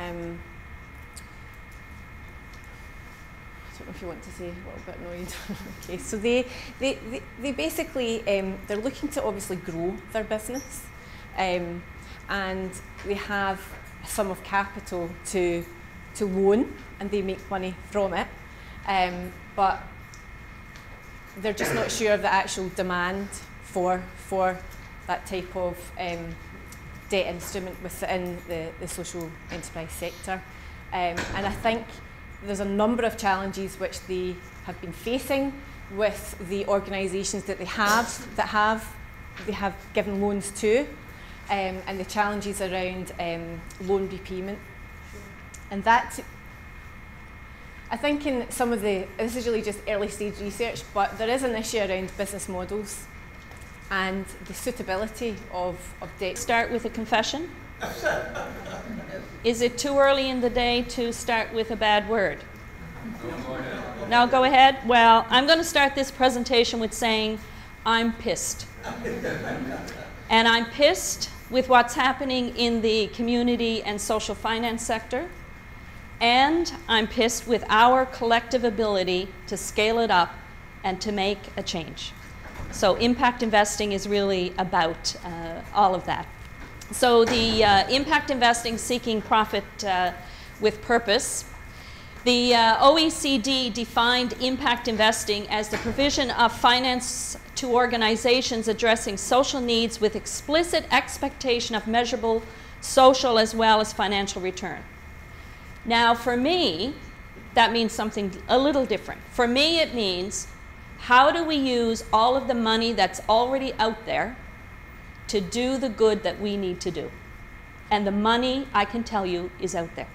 I don't know if you want to say a little bit. No, you don't. Okay, so they basically they're looking to obviously grow their business, and they have a sum of capital to loan, and they make money from it, but they're just not sure of the actual demand for that type of debt instrument within the social enterprise sector, and I think there's a number of challenges which they have been facing with the organisations that they have given loans to, and the challenges around loan repayment. And that, I think in some of this is really just early stage research, but there is an issue around business models and the suitability of debt. Start with a confession. Is it too early in the day to start with a bad word? No, go ahead. No, go ahead. Well, I'm going to start this presentation with saying I'm pissed. And I'm pissed with what's happening in the community and social finance sector. And I'm pissed with our collective ability to scale it up and to make a change. So impact investing is really about all of that. So the impact investing seeking profit with purpose. The OECD defined impact investing as the provision of finance to organizations addressing social needs with explicit expectation of measurable social as well as financial return. Now for me, that means something a little different. For me it means, how do we use all of the money that's already out there to do the good that we need to do? And the money, I can tell you, is out there.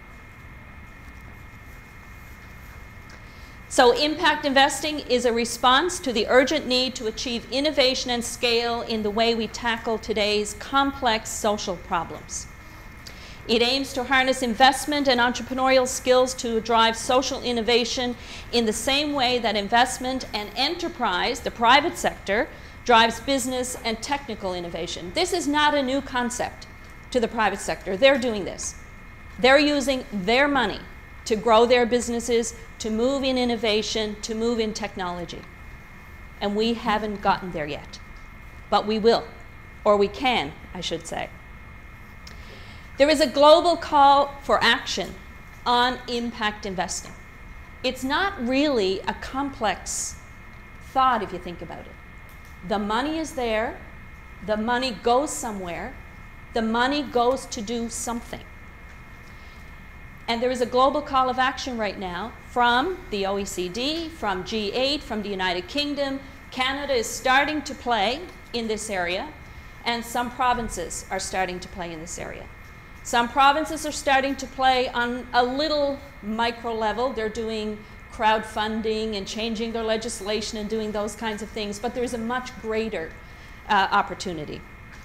So impact investing is a response to the urgent need to achieve innovation and scale in the way we tackle today's complex social problems. It aims to harness investment and entrepreneurial skills to drive social innovation in the same way that investment and enterprise, the private sector, drives business and technical innovation. This is not a new concept to the private sector. They're doing this. They're using their money to grow their businesses, to move in innovation, to move in technology. And we haven't gotten there yet, but we will. or we can, I should say. There is a global call for action on impact investing. It's not really a complex thought if you think about it. The money is there, the money goes somewhere, the money goes to do something. And there is a global call of action right now from the OECD, from G8, from the United Kingdom. Canada is starting to play in this area, and some provinces are starting to play in this area. Some provinces are starting to play on a little micro level. They're doing crowdfunding and changing their legislation and doing those kinds of things, but there's a much greater opportunity.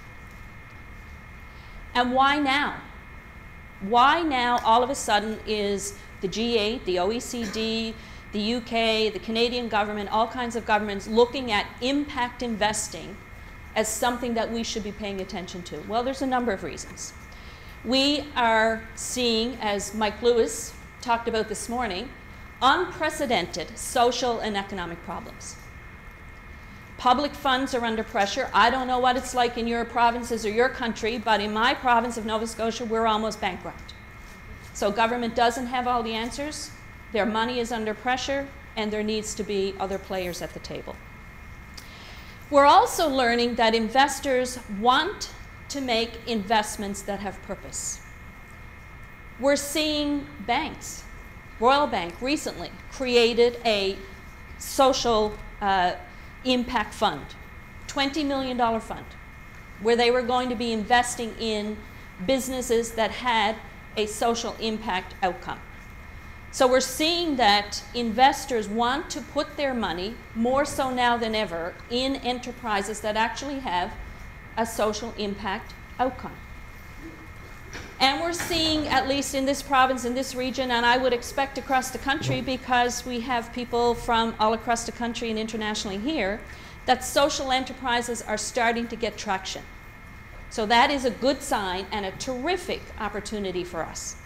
And why now? Why now all of a sudden is the G8, the OECD, the UK, the Canadian government, all kinds of governments looking at impact investing as something that we should be paying attention to? Well, there's a number of reasons. We are seeing, as Mike Lewis talked about this morning, unprecedented social and economic problems. Public funds are under pressure. I don't know what it's like in your provinces or your country, but in my province of Nova Scotia, we're almost bankrupt. So government doesn't have all the answers. Their money is under pressure, and there needs to be other players at the table. We're also learning that investors want to make investments that have purpose. We're seeing banks. Royal Bank recently created a social impact fund, $20 million fund, where they were going to be investing in businesses that had a social impact outcome. So we're seeing that investors want to put their money, more so now than ever, in enterprises that actually have a social impact outcome. And we're seeing, at least in this province, in this region, and I would expect across the country, because we have people from all across the country and internationally here, that social enterprises are starting to get traction. So that is a good sign and a terrific opportunity for us.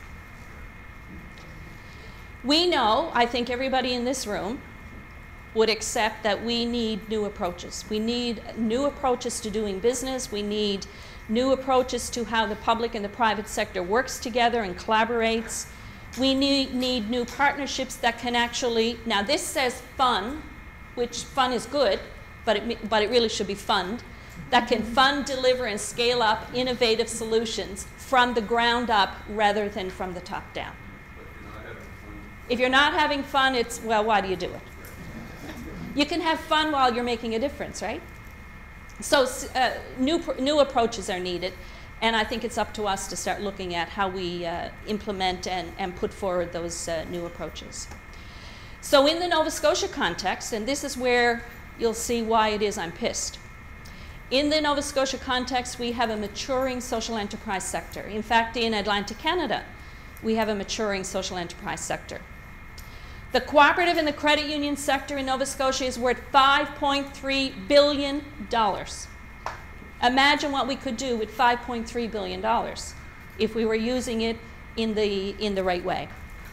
We know, I think everybody in this room would accept that we need new approaches. We need new approaches to doing business. We need new approaches to how the public and the private sector works together and collaborates. We need new partnerships that can actually, now this says fund, which fun is good, but it really should be fund, that can fund, deliver, and scale up innovative solutions from the ground up rather than from the top down. If you're not having fun, it's, well, why do you do it? You can have fun while you're making a difference, right? So new approaches are needed, and I think it's up to us to start looking at how we implement and put forward those new approaches. So in the Nova Scotia context, and this is where you'll see why it is I'm pissed. In the Nova Scotia context, we have a maturing social enterprise sector. In fact, in Atlantic Canada, we have a maturing social enterprise sector. The cooperative and the credit union sector in Nova Scotia is worth $5.3 billion. Imagine what we could do with $5.3 billion if we were using it in the right way.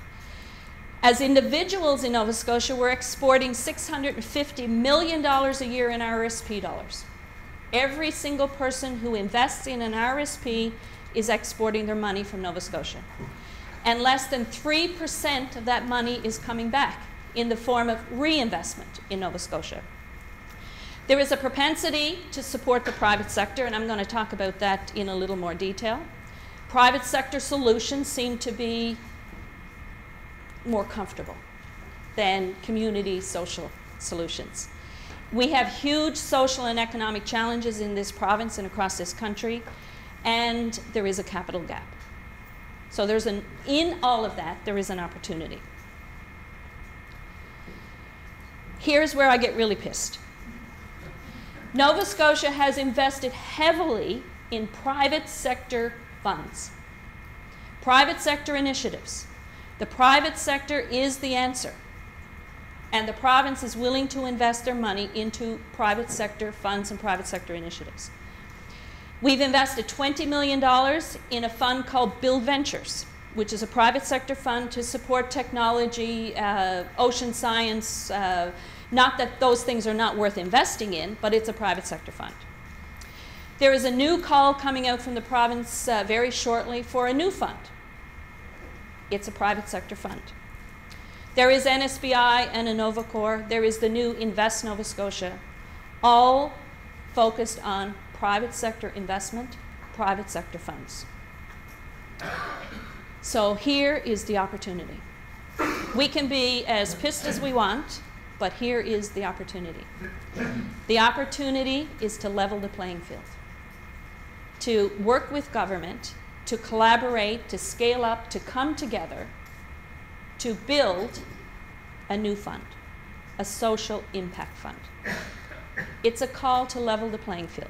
As individuals in Nova Scotia, we're exporting $650 million a year in RSP dollars. Every single person who invests in an RSP is exporting their money from Nova Scotia. And less than 3% of that money is coming back in the form of reinvestment in Nova Scotia. There is a propensity to support the private sector, and I'm going to talk about that in a little more detail. Private sector solutions seem to be more comfortable than community social solutions. We have huge social and economic challenges in this province and across this country, and there is a capital gap. So in all of that, there is an opportunity. Here's where I get really pissed. Nova Scotia has invested heavily in private sector funds, private sector initiatives. The private sector is the answer, and the province is willing to invest their money into private sector funds and private sector initiatives. We've invested $20 million in a fund called Build Ventures, which is a private sector fund to support technology, ocean science. Not that those things are not worth investing in, but it's a private sector fund. There is a new call coming out from the province very shortly for a new fund. It's a private sector fund. There is NSBI and Innovacor. There is the new Invest Nova Scotia, all focused on private sector investment, private sector funds. So here is the opportunity. We can be as pissed as we want, but here is the opportunity. The opportunity is to level the playing field, to work with government, to collaborate, to scale up, to come together, to build a new fund, a social impact fund. It's a call to level the playing field.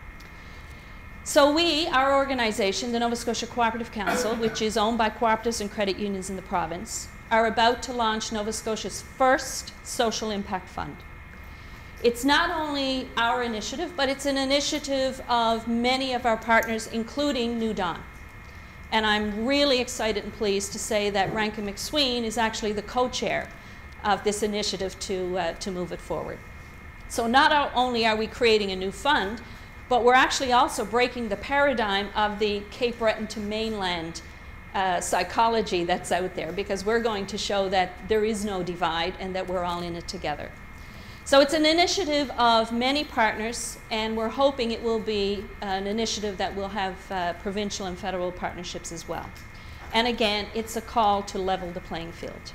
So we, our organization, the Nova Scotia Co-operative Council, which is owned by cooperatives and credit unions in the province, are about to launch Nova Scotia's first social impact fund. It's not only our initiative, but it's an initiative of many of our partners, including New Dawn. And I'm really excited and pleased to say that Rankin McSween is actually the co-chair of this initiative to move it forward. So not only are we creating a new fund, but we're actually also breaking the paradigm of the Cape Breton to mainland psychology that's out there, because we're going to show that there is no divide and that we're all in it together. So it's an initiative of many partners, and we're hoping it will be an initiative that will have provincial and federal partnerships as well. And again, it's a call to level the playing field.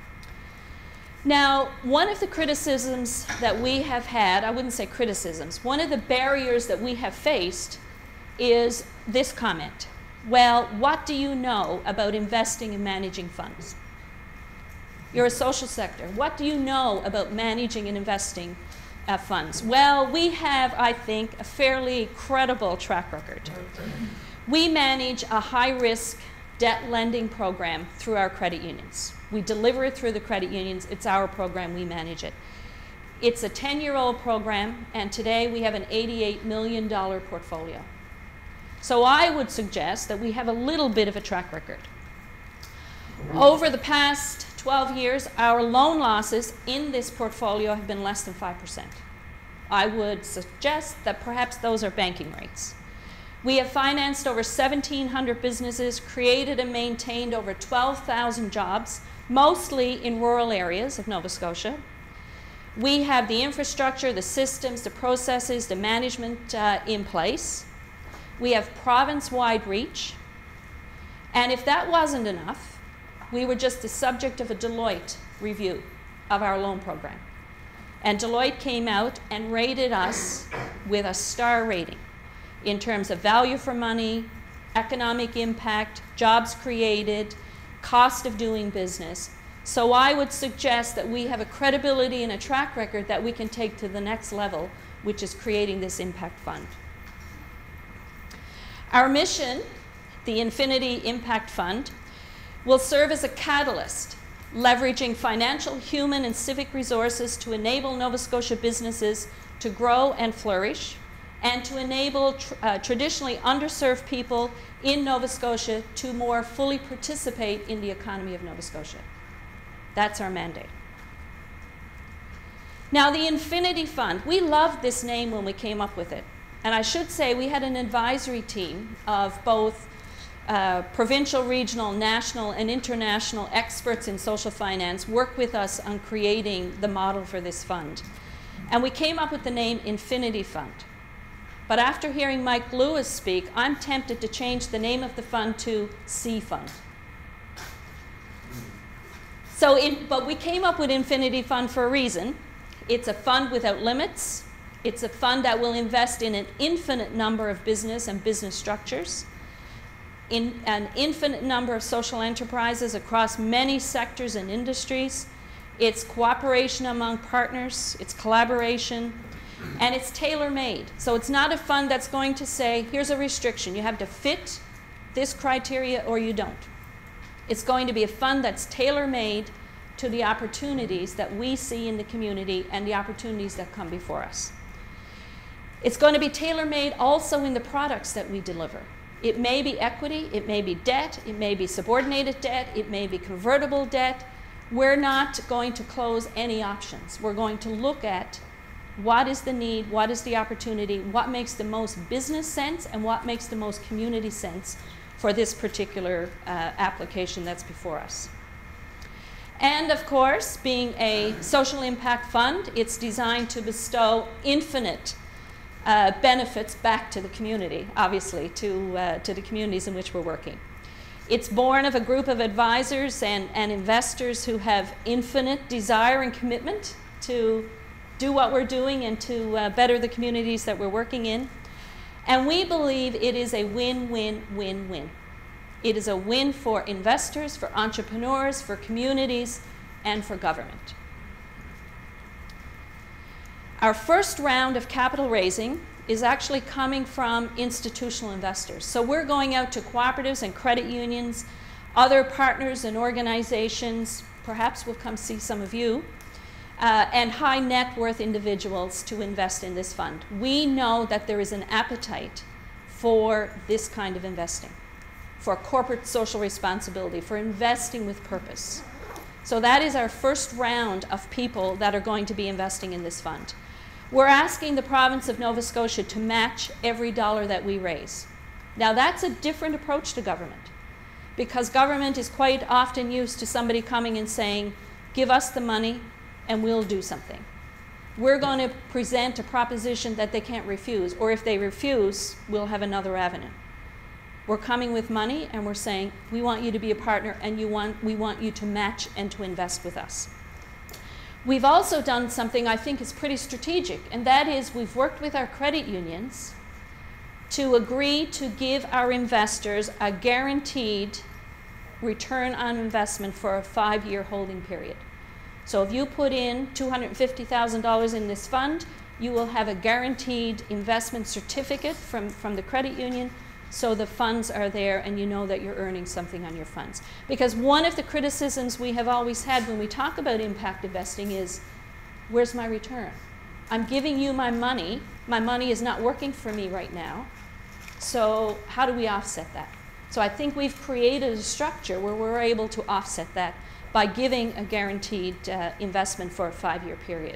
Now, one of the criticisms that we have had, I wouldn't say criticisms, one of the barriers that we have faced is this comment. Well, what do you know about investing and managing funds? You're a social sector. What do you know about managing and investing funds? Well, we have, I think, a fairly credible track record. We manage a high-risk debt lending program through our credit unions. We deliver it through the credit unions. It's our program. We manage it. It's a 10-year-old program, and today we have an $88 million portfolio. So I would suggest that we have a little bit of a track record. Over the past 12 years, our loan losses in this portfolio have been less than 5%. I would suggest that perhaps those are banking rates. We have financed over 1,700 businesses, created and maintained over 12,000 jobs, mostly in rural areas of Nova Scotia. We have the infrastructure, the systems, the processes, the management in place. We have province-wide reach. And if that wasn't enough, we were just the subject of a Deloitte review of our loan program. And Deloitte came out and rated us with a star rating in terms of value for money, economic impact, jobs created, cost of doing business. So I would suggest that we have a credibility and a track record that we can take to the next level, which is creating this impact fund. Our mission, the Infinity Impact Fund, will serve as a catalyst, leveraging financial, human, and civic resources to enable Nova Scotia businesses to grow and flourish, and to enable traditionally underserved people in Nova Scotia to more fully participate in the economy of Nova Scotia. That's our mandate. Now, the Infinity Fund, we loved this name when we came up with it. And I should say we had an advisory team of both provincial, regional, national, and international experts in social finance work with us on creating the model for this fund. And we came up with the name Infinity Fund. But after hearing Mike Lewis speak, I'm tempted to change the name of the fund to C Fund. But we came up with Infinity Fund for a reason. It's a fund without limits. It's a fund that will invest in an infinite number of business and business structures, in an infinite number of social enterprises across many sectors and industries. It's cooperation among partners, it's collaboration, and it's tailor-made. So it's not a fund that's going to say, here's a restriction, you have to fit this criteria or you don't. It's going to be a fund that's tailor-made to the opportunities that we see in the community and the opportunities that come before us. It's going to be tailor-made also in the products that we deliver. It may be equity, it may be debt, it may be subordinated debt, it may be convertible debt. We're not going to close any options. We're going to look at what is the need, what is the opportunity, what makes the most business sense, and what makes the most community sense for this particular application that's before us. And of course, being a social impact fund, it's designed to bestow infinite benefits back to the community, obviously, to the communities in which we're working. It's born of a group of advisors and investors who have infinite desire and commitment to do what we're doing and to better the communities that we're working in. And we believe it is a win-win-win-win. It is a win for investors, for entrepreneurs, for communities, and for government. Our first round of capital raising is actually coming from institutional investors. So we're going out to cooperatives and credit unions, other partners and organizations, perhaps we'll come see some of you, and high net worth individuals to invest in this fund. We know that there is an appetite for this kind of investing, for corporate social responsibility, for investing with purpose. So that is our first round of people that are going to be investing in this fund. We're asking the province of Nova Scotia to match every dollar that we raise. Now that's a different approach to government, because government is quite often used to somebody coming and saying, give us the money and we'll do something. We're going to present a proposition that they can't refuse, or if they refuse, we'll have another avenue. We're coming with money and we're saying, we want you to be a partner and we want you to match and to invest with us. We've also done something I think is pretty strategic, and that is we've worked with our credit unions to agree to give our investors a guaranteed return on investment for a 5-year holding period. So if you put in $250,000 in this fund, you will have a guaranteed investment certificate from the credit union, so the funds are there and you know that you're earning something on your funds. Because one of the criticisms we have always had when we talk about impact investing is, where's my return? I'm giving you my money is not working for me right now, so how do we offset that? So I think we've created a structure where we're able to offset that by giving a guaranteed investment for a 5-year period.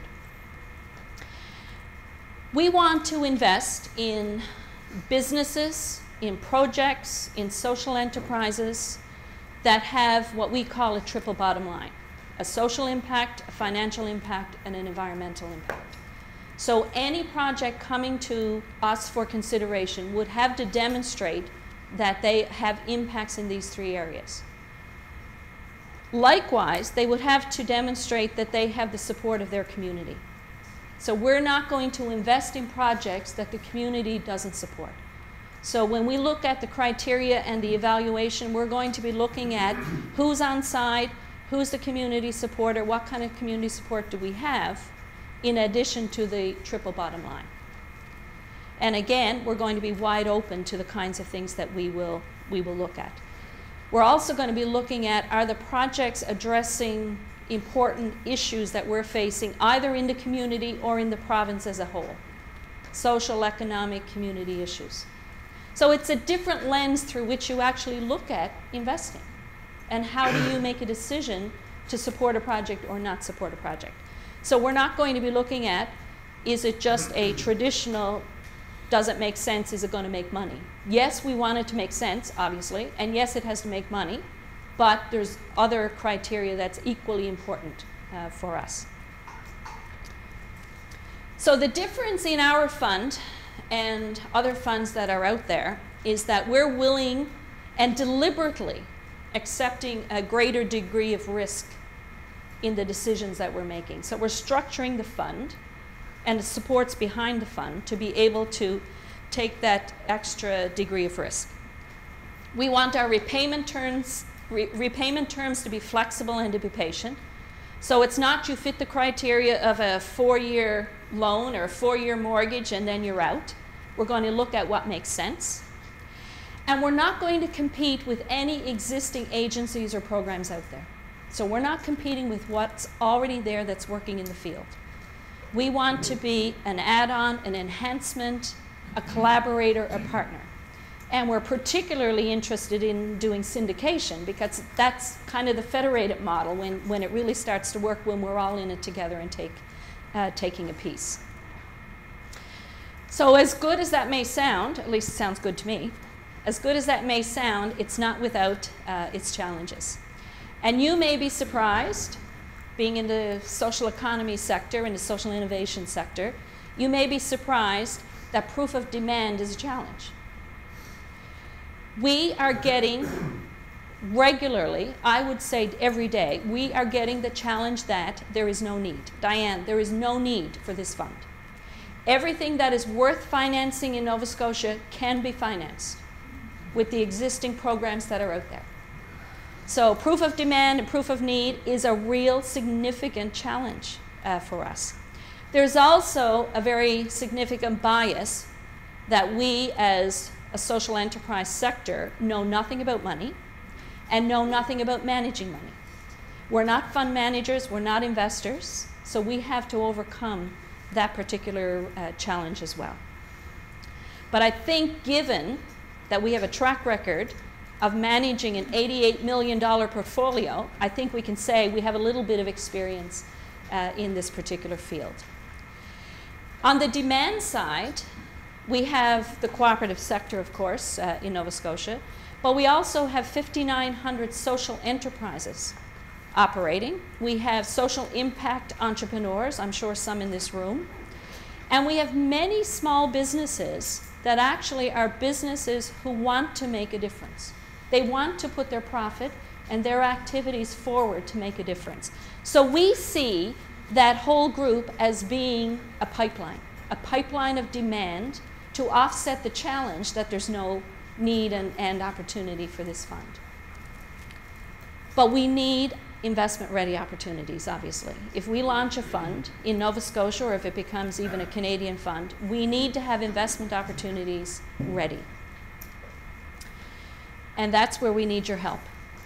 We want to invest in businesses, in projects, in social enterprises that have what we call a triple bottom line: a social impact, a financial impact, and an environmental impact. So any project coming to us for consideration would have to demonstrate that they have impacts in these 3 areas. Likewise, they would have to demonstrate that they have the support of their community. So we're not going to invest in projects that the community doesn't support. So when we look at the criteria and the evaluation, we're going to be looking at who's on side, who's the community supporter, what kind of community support do we have, in addition to the triple bottom line. And again, we're going to be wide open to the kinds of things that we will look at. We're also going to be looking at, are the projects addressing important issues that we're facing either in the community or in the province as a whole? Social, economic, community issues. So it's a different lens through which you actually look at investing. And how do you make a decision to support a project or not support a project? So we're not going to be looking at, is it just a traditional, does it make sense, is it going to make money? Yes, we want it to make sense, obviously, and yes, it has to make money, but there's other criteria that's equally important for us. So the difference in our fund and other funds that are out there is that we're willing and deliberately accepting a greater degree of risk in the decisions that we're making. So we're structuring the fund and the supports behind the fund to be able to take that extra degree of risk. We want our repayment terms to be flexible and to be patient. So it's not you fit the criteria of a 4-year loan or a 4-year mortgage and then you're out. We're going to look at what makes sense. And we're not going to compete with any existing agencies or programs out there. So we're not competing with what's already there that's working in the field. We want to be an add-on, an enhancement, a collaborator, a partner. And we're particularly interested in doing syndication because that's kind of the federated model when it really starts to work, when we're all in it together and taking a piece. So as good as that may sound, at least it sounds good to me, as good as that may sound, it's not without its challenges. And you may be surprised, being in the social economy sector, in the social innovation sector, you may be surprised that proof of demand is a challenge. We are getting regularly, I would say every day, we are getting the challenge that there is no need. Dianne, there is no need for this fund. Everything that is worth financing in Nova Scotia can be financed with the existing programs that are out there. So proof of demand and proof of need is a real significant challenge for us. There's also a very significant bias that we as a social enterprise sector know nothing about money and know nothing about managing money. We're not fund managers, we're not investors, so we have to overcome that particular challenge as well. But I think given that we have a track record of managing an $88 million portfolio, I think we can say we have a little bit of experience in this particular field. On the demand side, we have the cooperative sector, of course, in Nova Scotia, but we also have 5,900 social enterprises operating. We have social impact entrepreneurs, I'm sure some in this room. And we have many small businesses that actually are businesses who want to make a difference. They want to put their profit and their activities forward to make a difference. So we see that whole group as being a pipeline of demand to offset the challenge that there's no need and opportunity for this fund. But we need investment-ready opportunities, obviously. If we launch a fund in Nova Scotia, or if it becomes even a Canadian fund, we need to have investment opportunities ready. And that's where we need your help.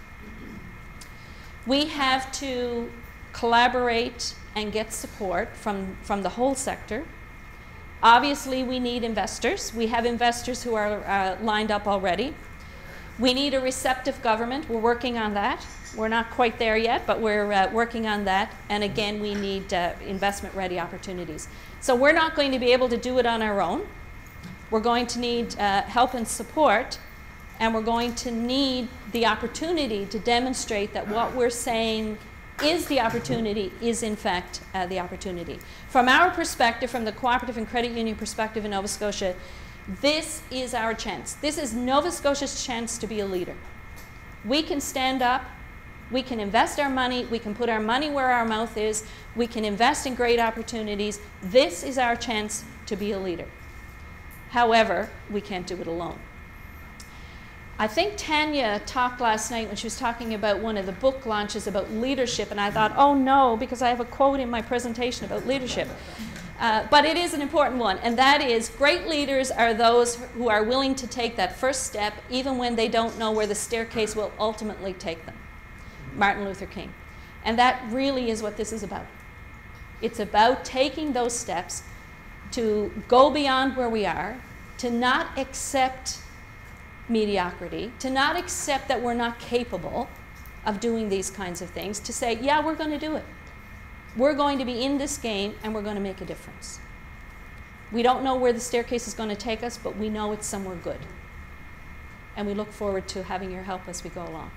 We have to collaborate and get support from the whole sector. Obviously, we need investors. We have investors who are lined up already. We need a receptive government. We're working on that. We're not quite there yet, but we're working on that. And again, we need investment-ready opportunities. So we're not going to be able to do it on our own. We're going to need help and support, and we're going to need the opportunity to demonstrate that what we're saying is the opportunity is in fact the opportunity. From our perspective, from the cooperative and credit union perspective in Nova Scotia, this is our chance. This is Nova Scotia's chance to be a leader. We can stand up, we can invest our money, we can put our money where our mouth is, we can invest in great opportunities. This is our chance to be a leader. However, we can't do it alone. I think Tanya talked last night when she was talking about one of the book launches about leadership, and I thought, oh no, because I have a quote in my presentation about leadership. But it is an important one, and that is, great leaders are those who are willing to take that first step even when they don't know where the staircase will ultimately take them. Martin Luther King. And that really is what this is about. It's about taking those steps to go beyond where we are, to not accept mediocrity, to not accept that we're not capable of doing these kinds of things, to say, yeah, we're going to do it. We're going to be in this game and we're going to make a difference. We don't know where the staircase is going to take us, but we know it's somewhere good. And we look forward to having your help as we go along.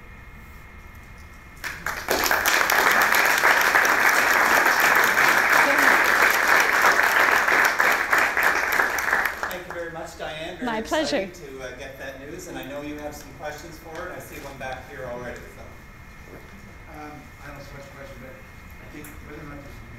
Thank you very much, Dianne. Very My pleasure. To get that news, and I know you have some questions for her, and I see one back here already. So. I don't have so much question, but I think whether or not there's